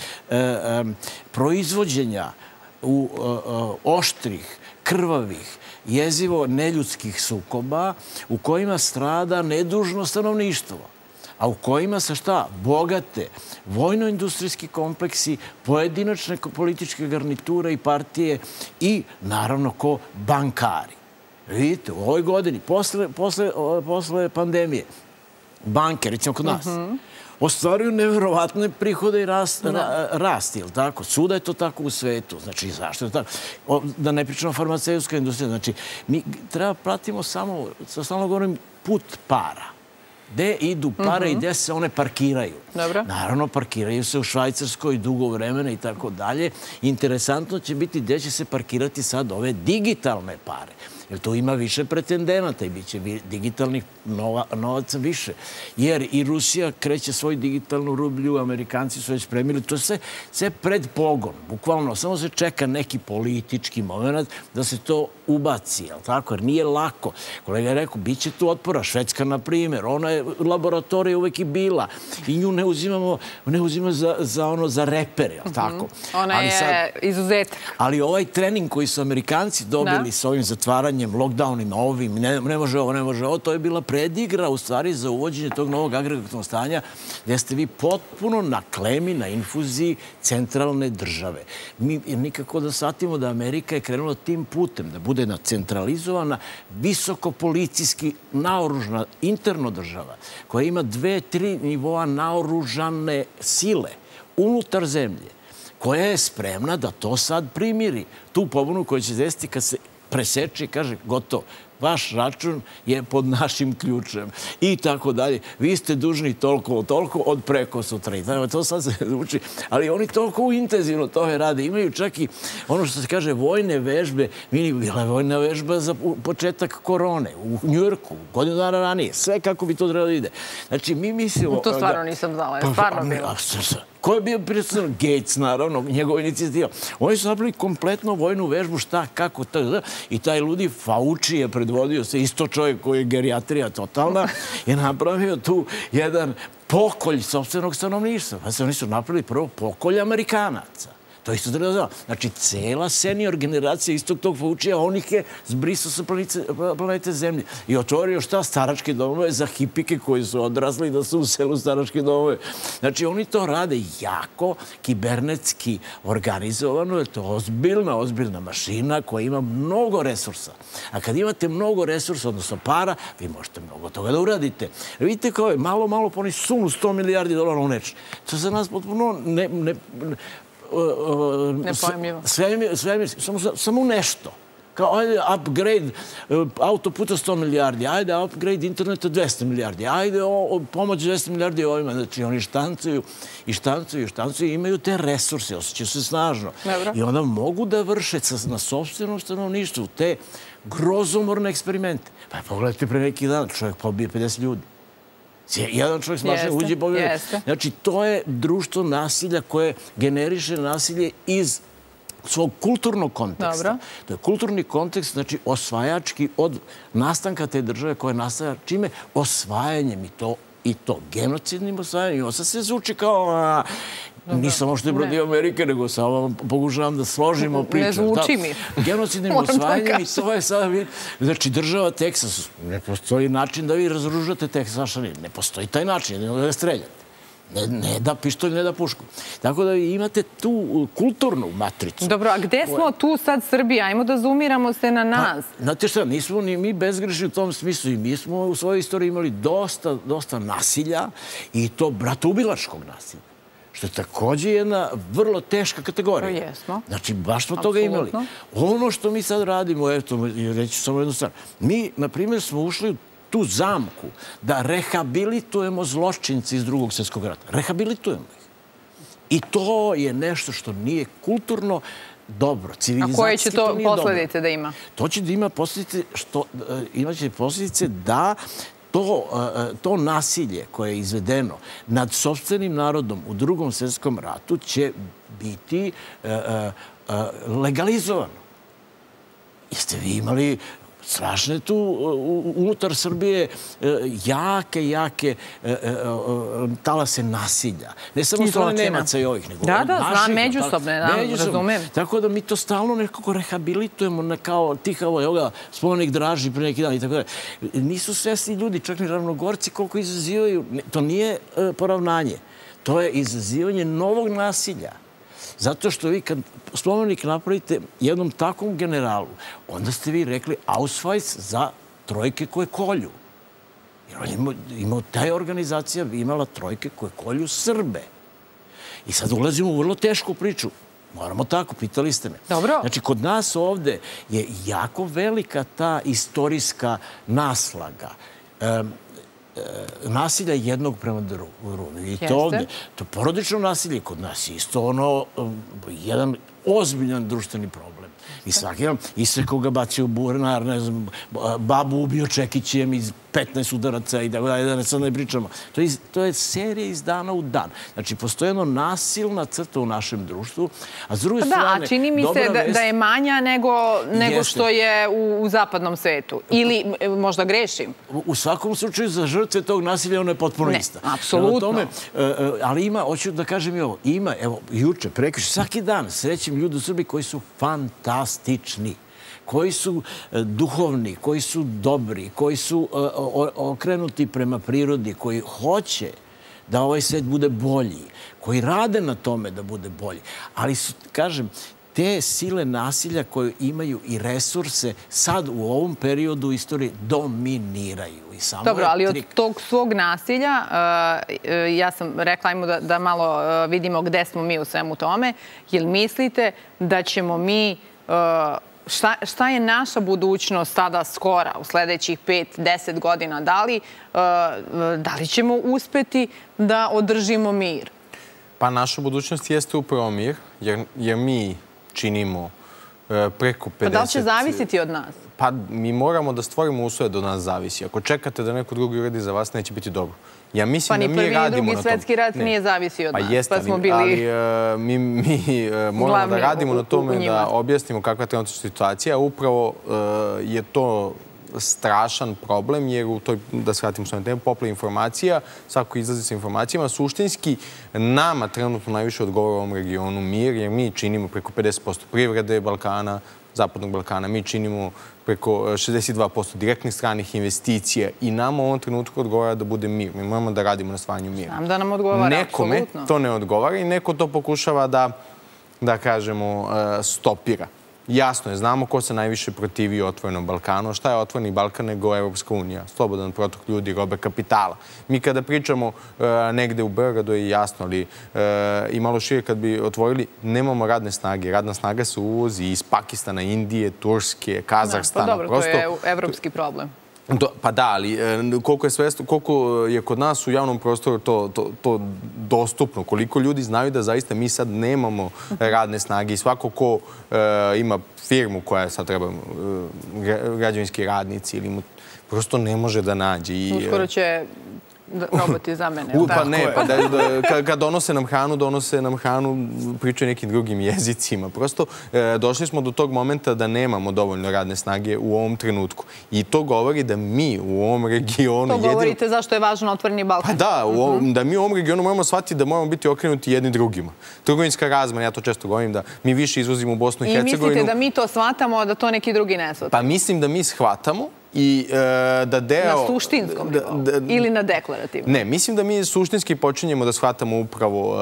proizvođenja u oštrih, krvavih, jezivo neljudskih sukoba u kojima strada nedužno stanovništvo, a u kojima se šta? Bogate vojno-industrijski kompleksi, pojedinačne političke garniture i partije i, naravno, ko bankari. Vidite, u ovoj godini, posle pandemije, banke, recimo kod nas, ostvaruju neverovatne prihode i rast, je li tako? Svuda je to tako u svetu. Znači, zašto je to tako? Da ne pričamo o farmaceutskoj industriji. Znači, mi treba pratimo samo, stalno govorim, put para. Gde idu pare i gde se one parkiraju. Naravno, parkiraju se u Švajcarskoj dugo vremena i tako dalje. Interesantno će biti gde će se parkirati sad ove digitalne pare. Jer tu ima više pretendenata i bit će digitalnih novaca više. Jer i Rusija kreće svoju digitalnu rublju, Amerikanci su već spremili. To je sve pred pogon. Bukvalno, samo se čeka neki politički moment da se to ubaci, jel tako? Jer nije lako. Kolega je rekao, bit će tu otpora. Švedska, na primjer, ona je laboratorija uvek i bila. I nju ne uzimamo za repere, jel tako? Ona je izuzetak. Ali ovaj trening koji su Amerikanci dobili s ovim zatvaranjem, lockdownima, ovim, ne može ovo, ne može ovo, to je bila predigra u stvari za uvođenje tog novog agregatnog stanja gde ste vi potpuno na klemi, na infuziji centralne države. Mi nikako da shvatimo da Amerika je krenula tim putem, da bude centralizovana, visoko policijski naoružana interno država, koja ima dve, tri nivoa naoružane sile unutar zemlje, koja je spremna da to sad primiri. Tu pobunu koju će desiti kad se preseče i kaže, gotovo, vaš račun je pod našim ključem i tako dalje. Vi ste dužni toliko, toliko od preko sutra. To sad se uči. Ali oni toliko intenzivno to rade. Imaju čak i ono što se kaže vojne vežbe. Bila je vojna vežba za početak korone u Njujorku, godinu dana ranije. Sve kako bi to trebalo da ide. Znači, mi mislimo... To stvarno nisam znala. Je stvarno bilo. Ko je bio prisutan? Gates, naravno, njegova inicijativa. Oni su napravili kompletno vojnu vežbu, šta, kako, to, i taj ludi Fauci je predvodio se, isto čovjek koji je gerijatrija totalna, je napravio tu jedan pokolj sopstvenog stanovništva. Pa se oni su napravili prvo pokolj Amerikanaca. To isto treba da znamo. Znači, cela senior generacija istog tog Faucija, on ih je zbrisao sa planete Zemlje. I otvorio šta? Staračke domove za hipike koji su odrasli da su u selu staračke domove. Znači, oni to rade jako kibernetski organizovano. Je to ozbiljna, ozbiljna mašina koja ima mnogo resursa. A kad imate mnogo resursa, odnosno para, vi možete mnogo toga da uradite. Vidite kao je, malo, malo pa oni sunu sto milijardi dolara u neče. To za nas potpuno ne... Nepojmljivo. Samo nešto. Kao, ajde, upgrade autoputa sto milijardi, ajde, upgrade interneta dvesta milijardi, ajde, pomoć dvesta milijardi ovima. Znači, oni štancuju i štancuju i štancuju i imaju te resurse, osjećaju se snažno. I onda mogu da vrše na sopstvenom stanovništvu te grozomorne eksperimente. Pa pogledajte pre neki dan, čovjek pobije pedeset ljudi. Jedan čovjek smašan uđe i pobije. Znači, to je društvo nasilja koje generiše nasilje iz svog kulturnog konteksta. To je kulturni kontekst, znači osvajački od nastanka te države koja nastaja čime? Osvajanjem i to i to genocidnim osvajanjem. I ovo sad se zvuči kao... Nisam ošte protiv Amerike, nego samo pokušavam da složimo priču. Ne zvuči mi. Genocidnim osvajanjem i to je sada... Znači, država Teksas, ne postoji način da vi razružate Teksašani. Ne postoji taj način, jedino da ga streljate. Ne da pištolj, ne da pušku. Tako da imate tu kulturnu matricu. Dobro, a gde smo tu sad Srbija? Ajmo da zoomiramo se na nas. Znate šta, nismo ni mi bezgrešni u tom smislu i mi smo u svojoj istoriji imali dosta, dosta nasilja i to bratoubilačkog nasilja. Što je također jedna vrlo teška kategorija. To jesmo. Znači, baš smo toga imali. Ono što mi sad radimo, eto, reći samo jednu stvar. Mi, na primjer, smo ušli u tu zamku da rehabilitujemo zločinci iz drugog svjetskog rata. Rehabilitujemo ih. I to je nešto što nije kulturno dobro. A koje će to posljedice da ima? To će da ima posljedice što imaće posljedice da to, to nasilje koje je izvedeno nad sopstvenim narodom u drugom svjetskom ratu će biti legalizovano. Jeste vi imali strašne tu unutar Srbije jake, jake talase nasilja. Ne samo strane Nemaca i ovih, nego da, da, znam, međusobne, razumem. Tako da mi to stalno nekako rehabilitujemo kao tihavo, evo ga, spomenik Draži pre neki dan i tako da. Nisu svesni ljudi, čak ni Ravnogorci, koliko izazivaju. To nije poravnanje. To je izazivanje novog nasilja. Zato što vi kad spomenik napravite jednom takvom generalu, onda ste vi rekli Ausweis za trojke koje kolju. Jer on je imao, ta organizacija bi imala trojke koje kolju Srbe. I sad ulazimo u vrlo tešku priču. Moramo tako, pitali ste me. Dobro. Znači, kod nas ovde je jako velika ta istorijska naslaga. Nasilja jednog prema drugom. I to ovde, to porodično nasilje kod nas je isto ono, jedan ozbiljan društveni problem. I svaki dan, i sve koga bacio u burnar, ne znam, babu ubio čekićem iz petnaest udaraca i tako dalje, da ne sad ne pričamo. To je serija iz dana u dan. Znači, postoje jedno nasilna crta u našem društvu, a s druge strane... Da, a čini mi se da je manja nego što je u zapadnom svetu. Ili možda grešim? U svakom slučaju, za žrtve tog nasilja ono je potpuno ista. Ne, apsolutno. Ali ima, hoću da kažem i ovo, ima, evo, juče, prekriš, svaki dan srećem ljudi u Srbiji koji su fantastični, koji su duhovni, koji su dobri, koji su okrenuti prema prirodi, koji hoće da ovaj svet bude bolji, koji rade na tome da bude bolji. Ali su, kažem, te sile nasilja koje imaju i resurse sad u ovom periodu istorije dominiraju. Dobro, ali od tog svog nasilja, ja sam rekla, ajmo da malo vidimo gde smo mi u svemu tome, jel mislite da ćemo mi... Šta je naša budućnost sada skora u sledećih pet, deset godina? Da li ćemo uspeti da održimo mir? Pa naša budućnost jeste upravo mir, jer mi činimo preko pedeset... Pa da li će zavisiti od nas? Pa mi moramo da stvorimo uslove da od nas zavisi. Ako čekate da neko drugi uradi za vas, neće biti dobro. Ja mislim da mi radimo na tom. Pa ni prvi i drugi svetski rat nije zavisio od nas. Pa jeste, ali mi moramo da radimo na tome da objasnimo kakva je trenutna situacija. Upravo je to strašan problem, jer u toj, da shvatimo svojem temu, poplav informacija, svako izlazi sa informacijama. Suštinski, nama trenutno najviše odgovara u ovom regionu mir, jer mi činimo preko pedeset posto privrede Balkana, Zapadnog Balkana. Mi činimo preko šezdeset dva posto direktnih stranih investicija i nama u ovom trenutku odgovara da bude mir. Mi moramo da radimo na stvaranju mira. Znam da nam odgovara, apsolutno. Nekome to ne odgovara i neko to pokušava da, da kažemo, stopira. Jasno je, znamo ko se najviše protivi otvorenom Balkanu. Šta je otvoreni Balkan nego Evropska unija? Slobodan protok ljudi, robe, kapitala. Mi kada pričamo negde u Beogradu je jasno, ali i malo šire kad bi otvorili, nemamo radne snage. Radna snaga se uvozi iz Pakistana, Indije, Turske, Kazahstana. Pa dobro, to je evropski problem. Pa da, ali koliko je kod nas u javnom prostoru to dostupno, koliko ljudi znaju da zaista mi sad nemamo radne snage i svako ko ima firmu koja sad treba građevinski radnici ili prosto ne može da nađe. Uskoro će roboti za mene. Pa ne, kad donose nam hranu, donose nam hranu, pričaju nekim drugim jezicima. Prosto došli smo do tog momenta da nemamo dovoljno radne snage u ovom trenutku. I to govori da mi u ovom regionu... To govorite zašto je važno otvoreni Balkan. Pa da, da mi u ovom regionu moramo shvatiti da moramo biti okrenuti jedni drugima. Trgovinska razmena, ja to često govorim, da mi više izvozimo u Bosnu i Hercegovinu. I mislite da mi to shvatamo, a da to neki drugi ne shvatamo? Pa mislim da mi shvatamo i da deo... Na suštinskom nivou ili na deklarativnom? Ne, mislim da mi suštinski počinjemo da shvatamo upravo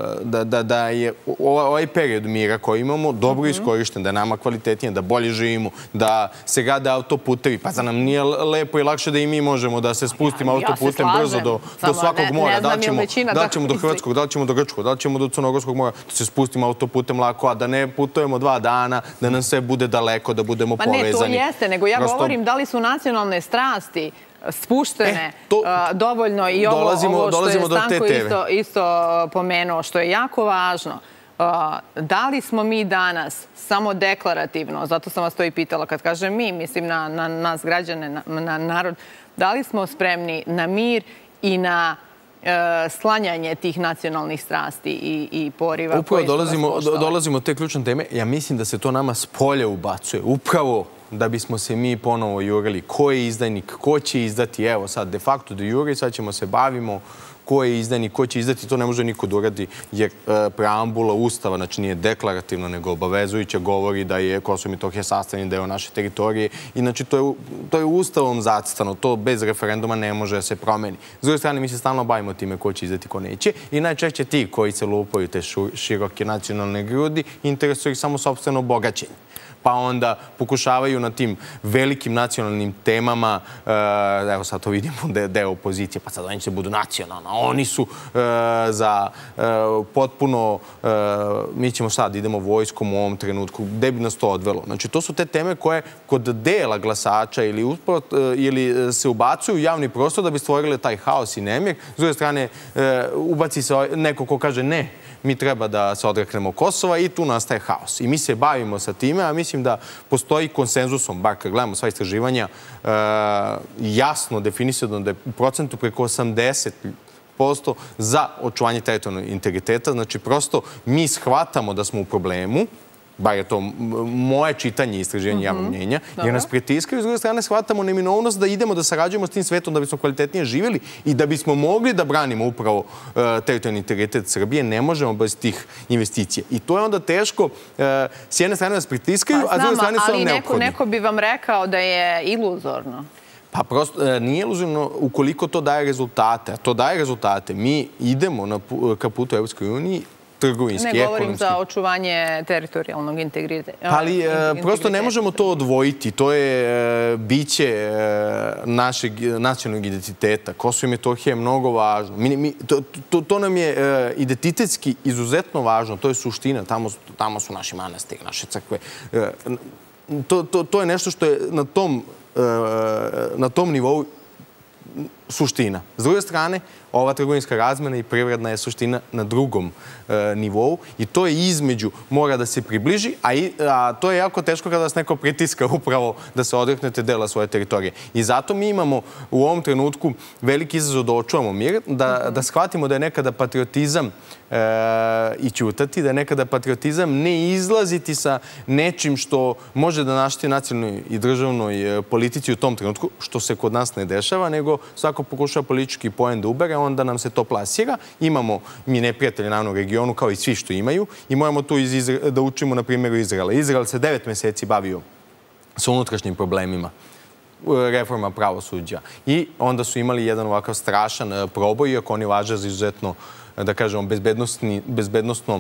da je ovaj period mira koji imamo dobro iskorišten, da je nama kvalitetnije, da bolje živimo, da se grade autoputevi. Pa za nam nije lepo i lakše da i mi možemo da se spustimo autoputem brzo do svakog mora. Da li ćemo do Hrvatskog, da li ćemo do Grčkog, da li ćemo do Crnogorskog mora, da se spustimo autoputem lako, a da ne putujemo dva dana, da nam sve bude daleko, da budemo povezani. Pa ne, to jeste, nego ja govorim da li su nacionalne strasti spuštene dovoljno i ovo što je Stanko isto pomenuo, što je jako važno. Da li smo mi danas samo deklarativno, zato sam vas to i pitala, kad kažem mi, mislim na nas građane, na narod, da li smo spremni na mir i na slanjanje tih nacionalnih strasti i poriva? Upravo dolazimo od te ključne teme. Ja mislim da se to nama s polja ubacuje. Upravo da bismo se mi ponovo jurili. Ko je izdajnik? Ko će izdati? Evo sad, de facto do juri, sad ćemo se bavimo ko je izdajnik, ko će izdati, to ne može niko da uradi, jer preambula Ustava, znači nije deklarativno, nego obavezujuća, govori da je Kosovo i Metohija sastavni deo naše teritorije i znači to je Ustavom zacrtano, to bez referenduma ne može da se promeni. S druge strane, mi se stalno bavimo time ko će izdati, ko neće i najčešće ti koji se lupaju te široke nacionalne grudi interesuju ih samo sopstveno bogaćenje. Pa onda pokušavaju na tim velikim nacionalnim temama, evo sad to vidimo deo opozicije, pa sad oni će budu nacionalna. Oni su za potpuno, mi ćemo sad, idemo vojskom u ovom trenutku, gde bi nas to odvelo? Znači, to su te teme koje kod dela glasača ili se ubacuju u javni prostor da bi stvorile taj haos i nemir. S druge strane, ubaci se neko ko kaže ne, mi treba da se odreknemo Kosova i tu nastaje haos. I mi se bavimo sa time, a mislim da postoji konsenzusom, bar kad gledamo sva istraživanja, jasno definisano da je u procentu preko osamdeset posto za očuvanje teritorijalnog integriteta. Znači, prosto mi shvatamo da smo u problemu, bar je to moje čitanje i istraživanje javnog mnjenja, jer nas pritiskaju. S druge strane, shvatamo neminovnost da idemo da sarađujemo s tim svetom da bismo kvalitetnije živjeli i da bismo mogli da branimo upravo teritorijalni integritet Srbije. Ne možemo bez tih investicija. I to je onda teško. S jedne strane nas pritiskaju, a s druge strane su vam neophodni. Ali neko bi vam rekao da je iluzorno. Pa prosto nije iluzorno ukoliko to daje rezultate. A to daje rezultate. Mi idemo ka putu Evropskoj uniji, trgovinski, ekonomski. Ne govorim za očuvanje teritorijalnog integriteta. Ali prosto ne možemo to odvojiti. To je biće našeg nacionalnog identiteta. Kosovo i Metohija je mnogo važno. To nam je identitetski izuzetno važno. To je suština. Tamo su naši manastiri, naše crkve. To je nešto što je na tom nivou suština. S druge strane, ova trgovinska razmena i privredna je suština na drugom nivou i to je između, mora da se približi, a to je jako teško kada vas neko pritiska upravo da se odreknete dela svoje teritorije. I zato mi imamo u ovom trenutku veliki izazov da očuvamo mir, da shvatimo da je nekada patriotizam i ćutati, da je nekada patriotizam ne izlaziti sa nečim što može da našteti nacionalnoj i državnoj politici u tom trenutku, što se kod nas ne dešava, nego svako pokušava politički poen da ubere, onda nam se to plasira. Imamo mi neprijatelje naravno u regionu, kao i svi što imaju, i moramo tu da učimo na primjeru Izraela. Izrael se devet meseci bavio sa unutrašnjim problemima, reforma pravosuđa. I onda su imali jedan ovakav strašan proboj, iako oni važe za izuzetno, da kažemo, bezbednostno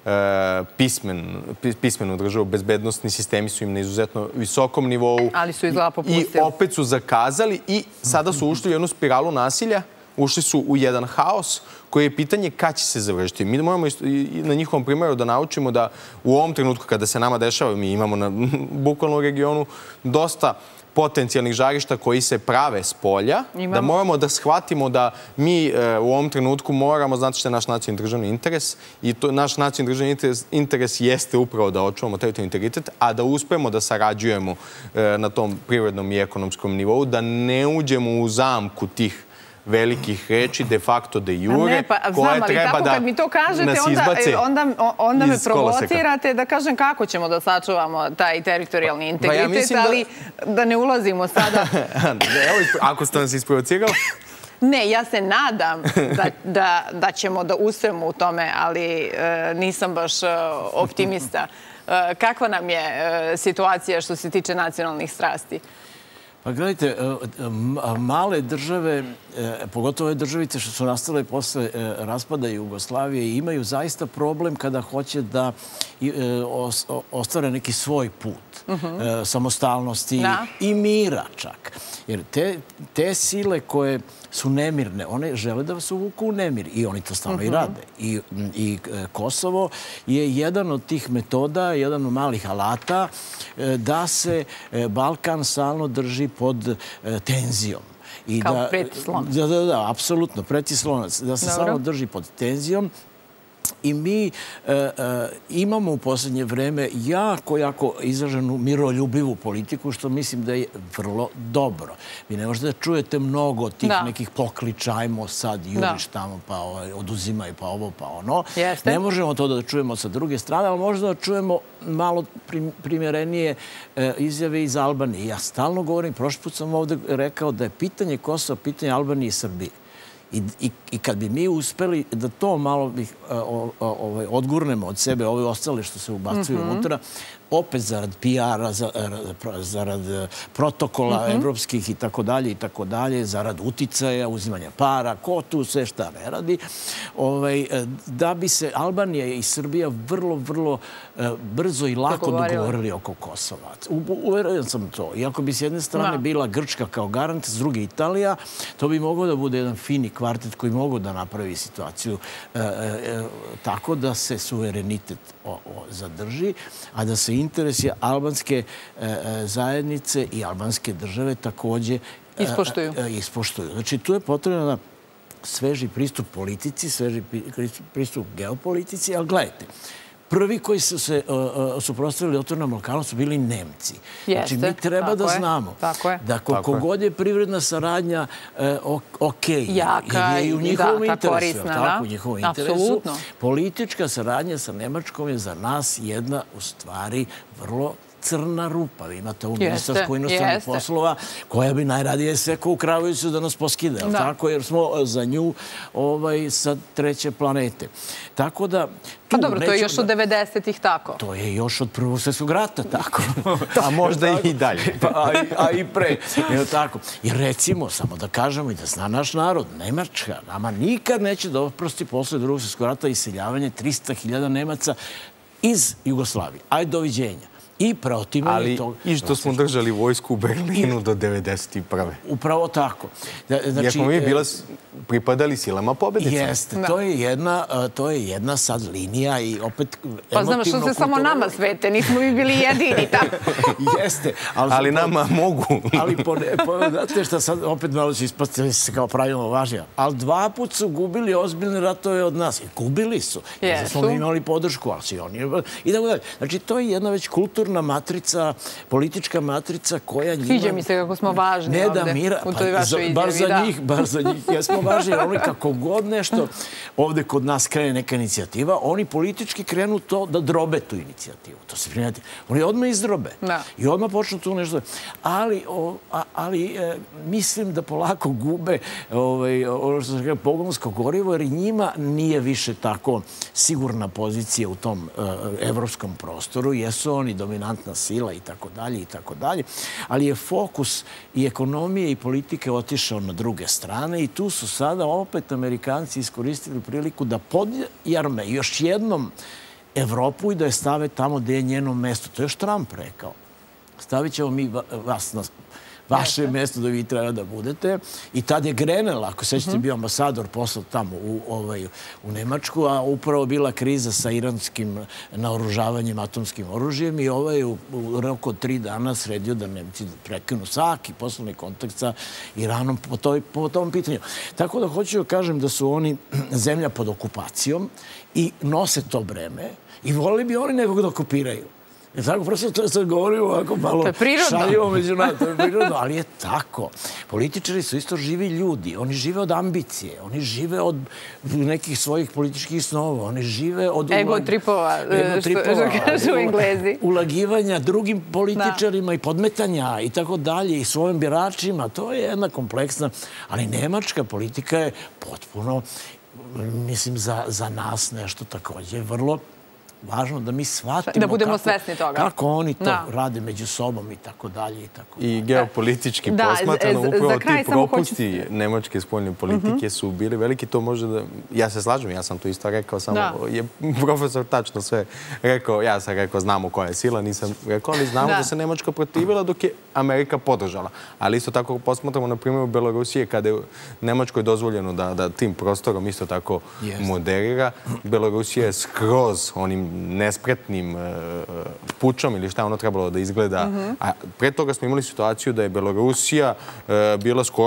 pismenu državu, bezbednostni sistemi su im na izuzetno visokom nivou. Ali su izgleda popustili. I opet su zakazali i sada su ušli u jednu spiralu nasilja, ušli su u jedan haos koji je pitanje kad će se završiti. Mi moramo na njihovom primjeru da naučimo da u ovom trenutku kada se nama dešava, mi imamo bukvalno u regionu dosta potencijalnih žarišta koji se prave s polja, da moramo da shvatimo da mi u ovom trenutku moramo znati što je naš nacionalni državni interes i naš nacionalni državni interes jeste upravo da očuvamo teritorijalni integritet, a da uspemo da sarađujemo na tom privrednom i ekonomskom nivou, da ne uđemo u zamku tih velikih reči, de facto de jure, koje treba da nas izbace onda me provocirate da kažem kako ćemo da sačuvamo taj teritorijalni integritet, ali da ne ulazimo sada. Evo, ako ste nas isprovocirali. Ne, ja se nadam da ćemo da uspemo u tome, ali nisam baš optimista. Kakva nam je situacija što se tiče nacionalnih strasti? Pa gledajte, male države, pogotovo ove državice što su nastale posle raspada Jugoslavije, imaju zaista problem kada hoće da ostvare neki svoj put samostalnosti i mira čak. Jer te sile koje su nemirne, one žele da se uvuku u nemir i oni to stalno i rade. I Kosovo je jedan od tih metoda, jedan od malih alata da se Balkan stalno drži pod tenzijom. Kao preti slonac. Da, da, da, apsolutno, preti slonac. Da se samo drži pod tenzijom. I mi imamo u posljednje vreme jako, jako izraženu miroljubivu politiku, što mislim da je vrlo dobro. Vi ne možete da čujete mnogo tih nekih pokliča, ajmo sad, juriš tamo, pa oduzimaj, pa ovo, pa ono. Ne možemo to da čujemo sa druge strane, ali možda da čujemo malo primjerenije izjave iz Albanije. Ja stalno govorim, prošli put sam ovdje rekao da je pitanje Kosova, pitanje Albanije i Srbije. I kad bi mi uspeli da to malo odgurnemo od sebe, ove ostale što se ubacuju unutra, opet zarad P R-a, zarad protokola evropskih i tako dalje i tako dalje, zarad uticaja, uzimanja para, ko tu sve šta ne radi, da bi se Albanija i Srbija vrlo, vrlo brzo i lako dogovorili oko Kosova. Uveren sam to. Iako bi s jedne strane bila Grčka kao garant, s druge Italija, to bi mogao da bude jedan fini kvartet koji mogu da napravi situaciju tako da se suverenitet zadrži, a da se interesi albanske zajednice i albanske države također ispoštuju. Znači, tu je potrebno sveži pristup politici, sveži pristup geopolitici, ali gledajte, prvi koji su se suprotstavili otvorenom Balkanu su bili Nemci. Znači, mi treba da znamo da koliko god je privredna saradnja okej, jer je i u njihovom interesu, politička saradnja sa Nemačkom je za nas jedna u stvari vrlo crna rupa. Vi imate ovu ministarsku inostranih poslova koja bi najradije sve ko u Kragujevcu da nas poskide, jer smo za nju sa treće planete. Tako da... Pa dobro, to je još od devedesetih tako. To je još od Prvog svjetskog rata tako. A možda i dalje. A i pre. Jer recimo, samo da kažemo i da zna naš narod, Nemačka nama nikad neće da oprosti posle Drugog svjetskog rata iseljavanje trista hiljada Nemaca iz Jugoslavije. Ajde, doviđenja. I protivanje toga. Ali i što smo držali vojsku u Berlinu do devedeset prve. Upravo tako. Jer smo mi pripadali silama pobednicama. Jeste. To je jedna sad linija i opet... Pa znamo što se samo nama svete. Nismo mi bili jedini tako. Jeste. Ali nama mogu. Ali znate šta sad opet malo će ispasti se kao pravilno važnija. Ali dva put su gubili ozbiljne ratove od nas. Gubili su. Jer smo mi imali podršku, ali si oni... I tako dalje. Znači, to je jedna već kulturna matrica, politička matrica koja njima... Sviđa mi se kako smo važni ovde u toj vašoj izjavi. Bar za njih, bar za njih. Jesmo važni, jer oni kako god nešto ovde kod nas krene neka inicijativa, oni politički krenu to da drobe tu inicijativu. To se primijeti. Oni odmah izdrobe. I odmah počnu tu nešto... Ali mislim da polako gube ono što se kaže pogonsko gorivo, jer i njima nije više tako sigurna pozicija u tom evropskom prostoru. Jesu oni dominantna sila i tako dalje i tako dalje, ali je fokus i ekonomije i politike otišao na druge strane i tu su sada opet Amerikanci iskoristili priliku da podjarme još jednom Evropu i da je stave tamo gdje je njeno mesto. To je još Trump rekao. Stavit ćemo mi vas na vaše mjesto da vi treba da budete. I tad je Grenell, ako sećate, bio ambasador poslao tamo u Nemačku, a upravo bila kriza sa iranskim naoružavanjem atomskim oružjem i ovaj je u roku od tri dana sredio da Nemci prekinu svaki poslovni kontakt sa Iranom po tom pitanju. Tako da hoću da kažem da su oni zemlja pod okupacijom i nose to breme i volili bi oni nekog da okupiraju. Tako, prosto to sad govorim ovako malo šaljivo među nama, to je prirodno, ali je tako. Političari su isto živi ljudi, oni žive od ambicije, oni žive od nekih svojih političkih snova, oni žive od... Ego tripova, što kažu u Englezi. Ulagivanja drugim političarima i podmetanja i tako dalje i svojim biračima, to je jedna kompleksna, ali nemačka politika je potpuno, mislim, za nas nešto također vrlo važno da mi shvatimo kako oni to rade među sobom i tako dalje i tako dalje. I geopolitički posmatrano, upravo ti propusti nemačke spoljne politike su bili veliki. To može da... Ja se slažem, ja sam to isto rekao, samo je profesor tačno sve rekao. Ja sam rekao, znamo koja je sila, nisam rekao, ali znamo da se Nemačka protivila dok je Amerika podržala. Ali isto tako posmatramo, na primjer, u Belorusije, kada je Nemačkoj dozvoljeno da tim prostorom isto tako moderira. Belorusija je skroz onim nespretnim pučom ili šta ono trebalo da izgleda. A pre toga smo imali situaciju da je Belorusija bila skoro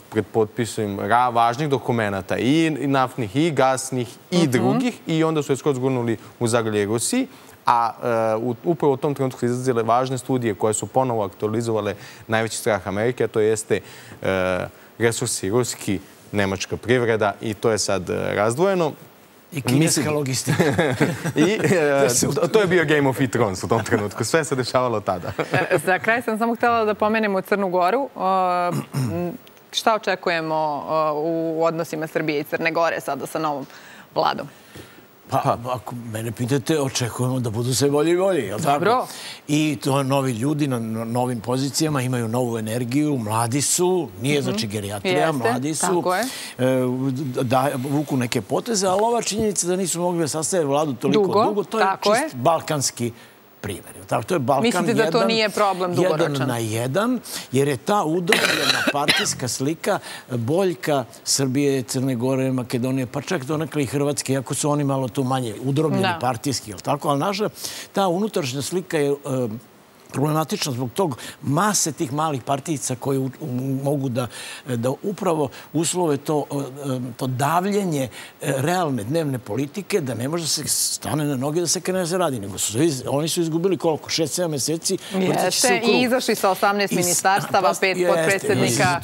pred potpisom važnih dokumenta i naftnih, i gasnih, i drugih, i onda su je skoro zgurnuli u zagrljaj Rusiji. A upravo u tom trenutku su izlazile važne studije koje su ponovo aktualizovale najveći strah Amerike, a to jeste resursi ruski, nemačka privreda, i to je sad razdvojeno. I kineska logistika. I to je bio Game of Thrones u tom trenutku. Sve se dešavalo tada. Za kraj sam samo htjela da pomenemo Crnu Goru. Šta očekujemo u odnosima Srbije i Crne Gore sada sa novom vladom? Pa, ako mene pitate, očekujemo da budu sve bolje i bolje, je li tako? Dobro. I to novi ljudi na novim pozicijama imaju novu energiju, mladi su, nije znači gerijatrija, mladi su. Da vuku neke poteze, ali ova činjenica da nisu mogli da sastave vladu toliko dugo, to je čist balkanski primjer. Mislite da to nije problem dugoročan? Jedan na jedan, jer je ta udobljena partijska slika boljka Srbije, Crne Gore, Makedonije, pa čak donekle i Hrvatske, iako su oni malo tu manje udrobljeni partijski, ali naša ta unutrašnja slika je problematično zbog tog mase tih malih partijica koji mogu da upravo uslove to davljenje realne dnevne politike, da ne može da se stane na noge da se krene da se radi. Nego oni su izgubili koliko? šest sedam meseci? Jeste, i izašli sa osamnaest ministarstava, pet potpredsjednika.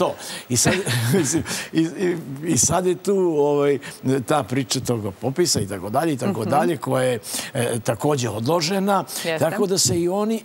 I sad je tu ta priča toga popisa i tako dalje i tako dalje, koja je također odložena. Tako da se i oni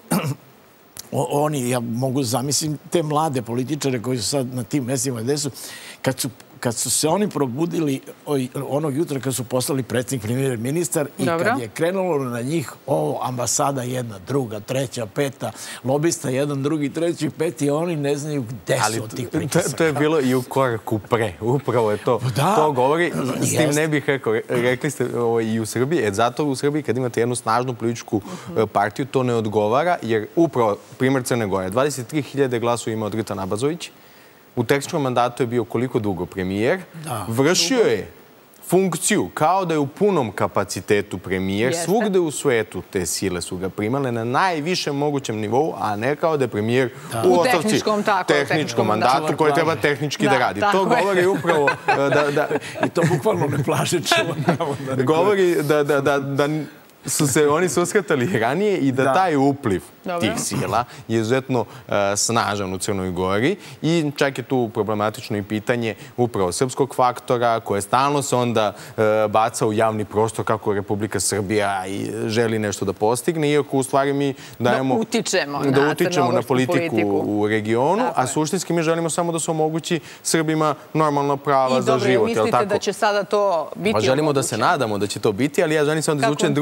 Oni, ja mogu zamislim te mlade političare koji su sad na tim mestima gde su, kad su se oni probudili onog jutra kad su postali predsjednik, premijer, ministar i kad je krenulo na njih ovo, ambasada jedna, druga, treća, peta, lobista jedan, drugi, treći, peti, oni ne znaju gde su od tih pritisaka. To je bilo i u koraku pre. Upravo je to. To govori, s tim ne bih rekao, rekli ste i u Srbiji, jer zato u Srbiji kad imate jednu snažnu političku partiju, to ne odgovara, jer upravo primjer Crne Gore, dvadeset tri hiljade glasova ima Dritan Abazović. U tehničkom mandatu je bio koliko dugo premijer. Vršio je funkciju kao da je u punom kapacitetu premijer. Svugde u svetu te sile su ga primale na najvišem mogućem nivou, a ne kao da je premijer u tehničkom mandatu koji treba tehnički da radi. To govori upravo da... I to bukvalno ne plaže čuva. Govori da su se oni susretali ranije i da taj upliv tih sila je izuzetno snažan u Crnoj Gori i čak je tu problematično i pitanje upravo srpskog faktora koje stalno se onda baca u javni prostor kako Republika Srbija želi nešto da postigne, iako u stvari mi dajemo da utičemo na politiku u regionu, a suštinski mi želimo samo da se omogući Srbima normalna prava za život. I dobro, mislite da će sada to biti omogućeno? Želimo da se nadamo da će to biti, ali ja želim samo da izvučem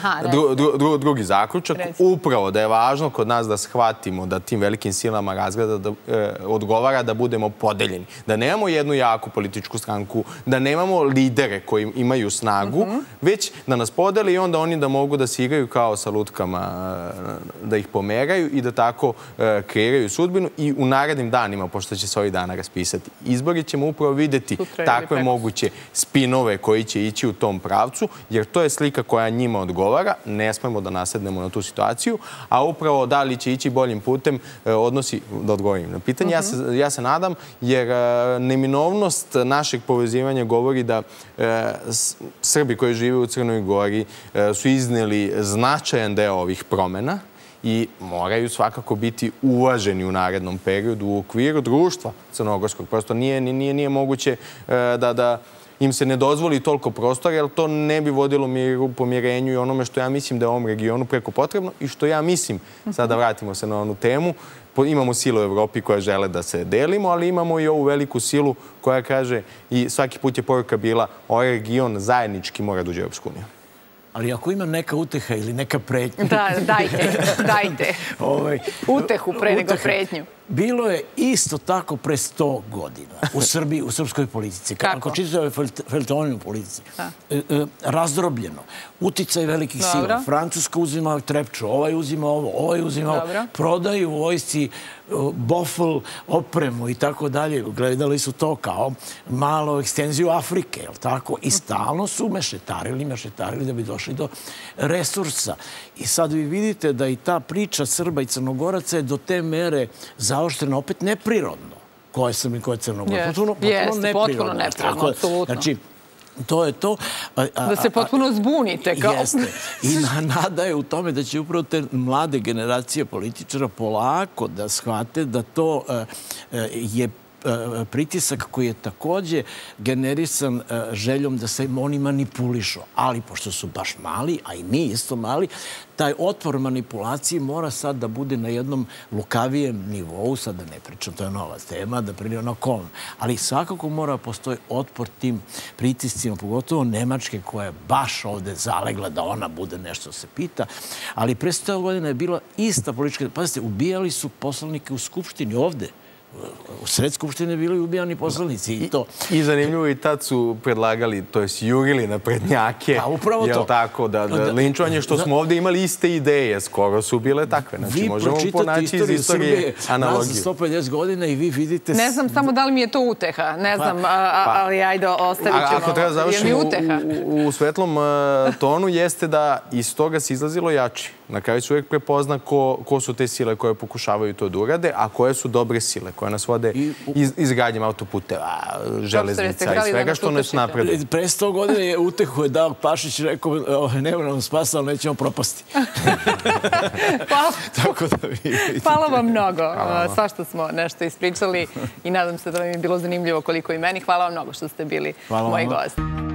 drugi zaključak. Upravo da je važno kod nas da shvatimo da tim velikim silama razgleda odgovara da budemo podeljeni. Da nemamo jednu jaku političku stranku, da nemamo lidere koji imaju snagu, već da nas podeli i onda oni da mogu da se igraju kao sa lutkama, da ih pomeraju i da tako kreiraju sudbinu i u narednim danima, pošto će se ovih dana raspisati izbori, ćemo upravo videti takve moguće spinove koji će ići u tom pravcu, jer to je slika koja njima odgovara. Ne smemo da nasednemo na tu situaciju, a upravo da li će ići boljim putem odnosi, da odgovorim na pitanje. Ja se nadam, jer neminovnost našeg povezivanja govori da Srbi koji žive u Crnoj Gori su izneli značajan deo ovih promena i moraju svakako biti uvaženi u narednom periodu u okviru društva crnogorskog. Prosto nije moguće da im se ne dozvoli toliko prostora, jer to ne bi vodilo miru, pomirenju i onome što ja mislim da je ovom regionu preko potrebno i što ja mislim, sada vratimo se na onu temu, imamo silu u Evropi koja žele da se delimo, ali imamo i ovu veliku silu koja kaže i svaki put je poruka bila ovaj region zajednički mora da uđe u Evropsku uniju. Ali ako ima neka uteha ili neka pretnja... Da, dajte, dajte. Utehu pre nego pretnju. Bilo je isto tako pre sto godina u Srbiji, u srpskoj politici. Kako? Ako čitate ove feltonije u politici. Razdrobljeno. Uticaj velikih sila. Francuska uzima trepču, ovaj uzima ovo, ovaj uzima ovo. Prodaju u vojsci bofl, opremu i tako dalje. Gledali su to kao malo ekstenziju Afrike, je li tako? I stalno su mešetarili, mešetarili da bi došli do resursa. I sad vi vidite da i ta priča Srba i Crnogoraca je do te mere zaoštrena opet neprirodno. ko je Srbin, ko je crnogor. Jeste, Potpuno jeste, potpuno neprirodno. neprirodno, Tako, apsolutno. Znači, to je to. A- a- Da se potpuno zbunite. Kao... Jeste. I na- nada je u tome da će upravo te mlade generacije političara polako da shvate da to e, e, je e, pritisak koji je takođe generisan e, željom da se oni manipulišu. Ali, pošto su baš mali, a i mi isto mali, taj otpor manipulaciji mora sad da bude na jednom lukavijem nivou, sad da ne pričam, to je nova tema, da pričam na kolom. Ali svakako mora postoji otpor tim pritiscima, pogotovo Nemačke koja je baš ovde zalegla da ona bude nešto se pita. Ali pre sto godina je bila ista politička... Pazite, ubijali su poslanike u Skupštini ovde. U sred Skupštine bili ubijani poslanici i to. I zanimljivo i tad su predlagali, to jest jurili na prednjake. Pa upravo jel to. tako, da, da linčovanje, što smo ovde imali iste ideje, skoro su bile takve. Znači, Vi možemo pročitate ponaći iz istoriju istorije Srbije analogiju. nazad sto pedeset godina i vi vidite... Ne znam samo da li mi je to uteha. Ne znam, a- a- ali ajde, ostavit ćemo. A ako treba Je završimo mi u, uteha? u, u svetlom uh, tonu, jeste da iz toga se izlazilo jači. Na kraju se uvijek prepozna ko, ko su te sile koje pokušavaju to da urade, a koje su dobre sile koje nas vode iz, izgradnjem autoputeva, železnica i svega što nas napreduje. Pre sto godina je utehu je dao Pašić i rekao nema nam spasa, ali nećemo propasti. Hvala. Tako da vi... Hvala vam mnogo. Svašta smo nešto ispričali i nadam se da vam je bilo zanimljivo koliko i meni. Hvala vam mnogo što ste bili Hvala moji vama. gosti.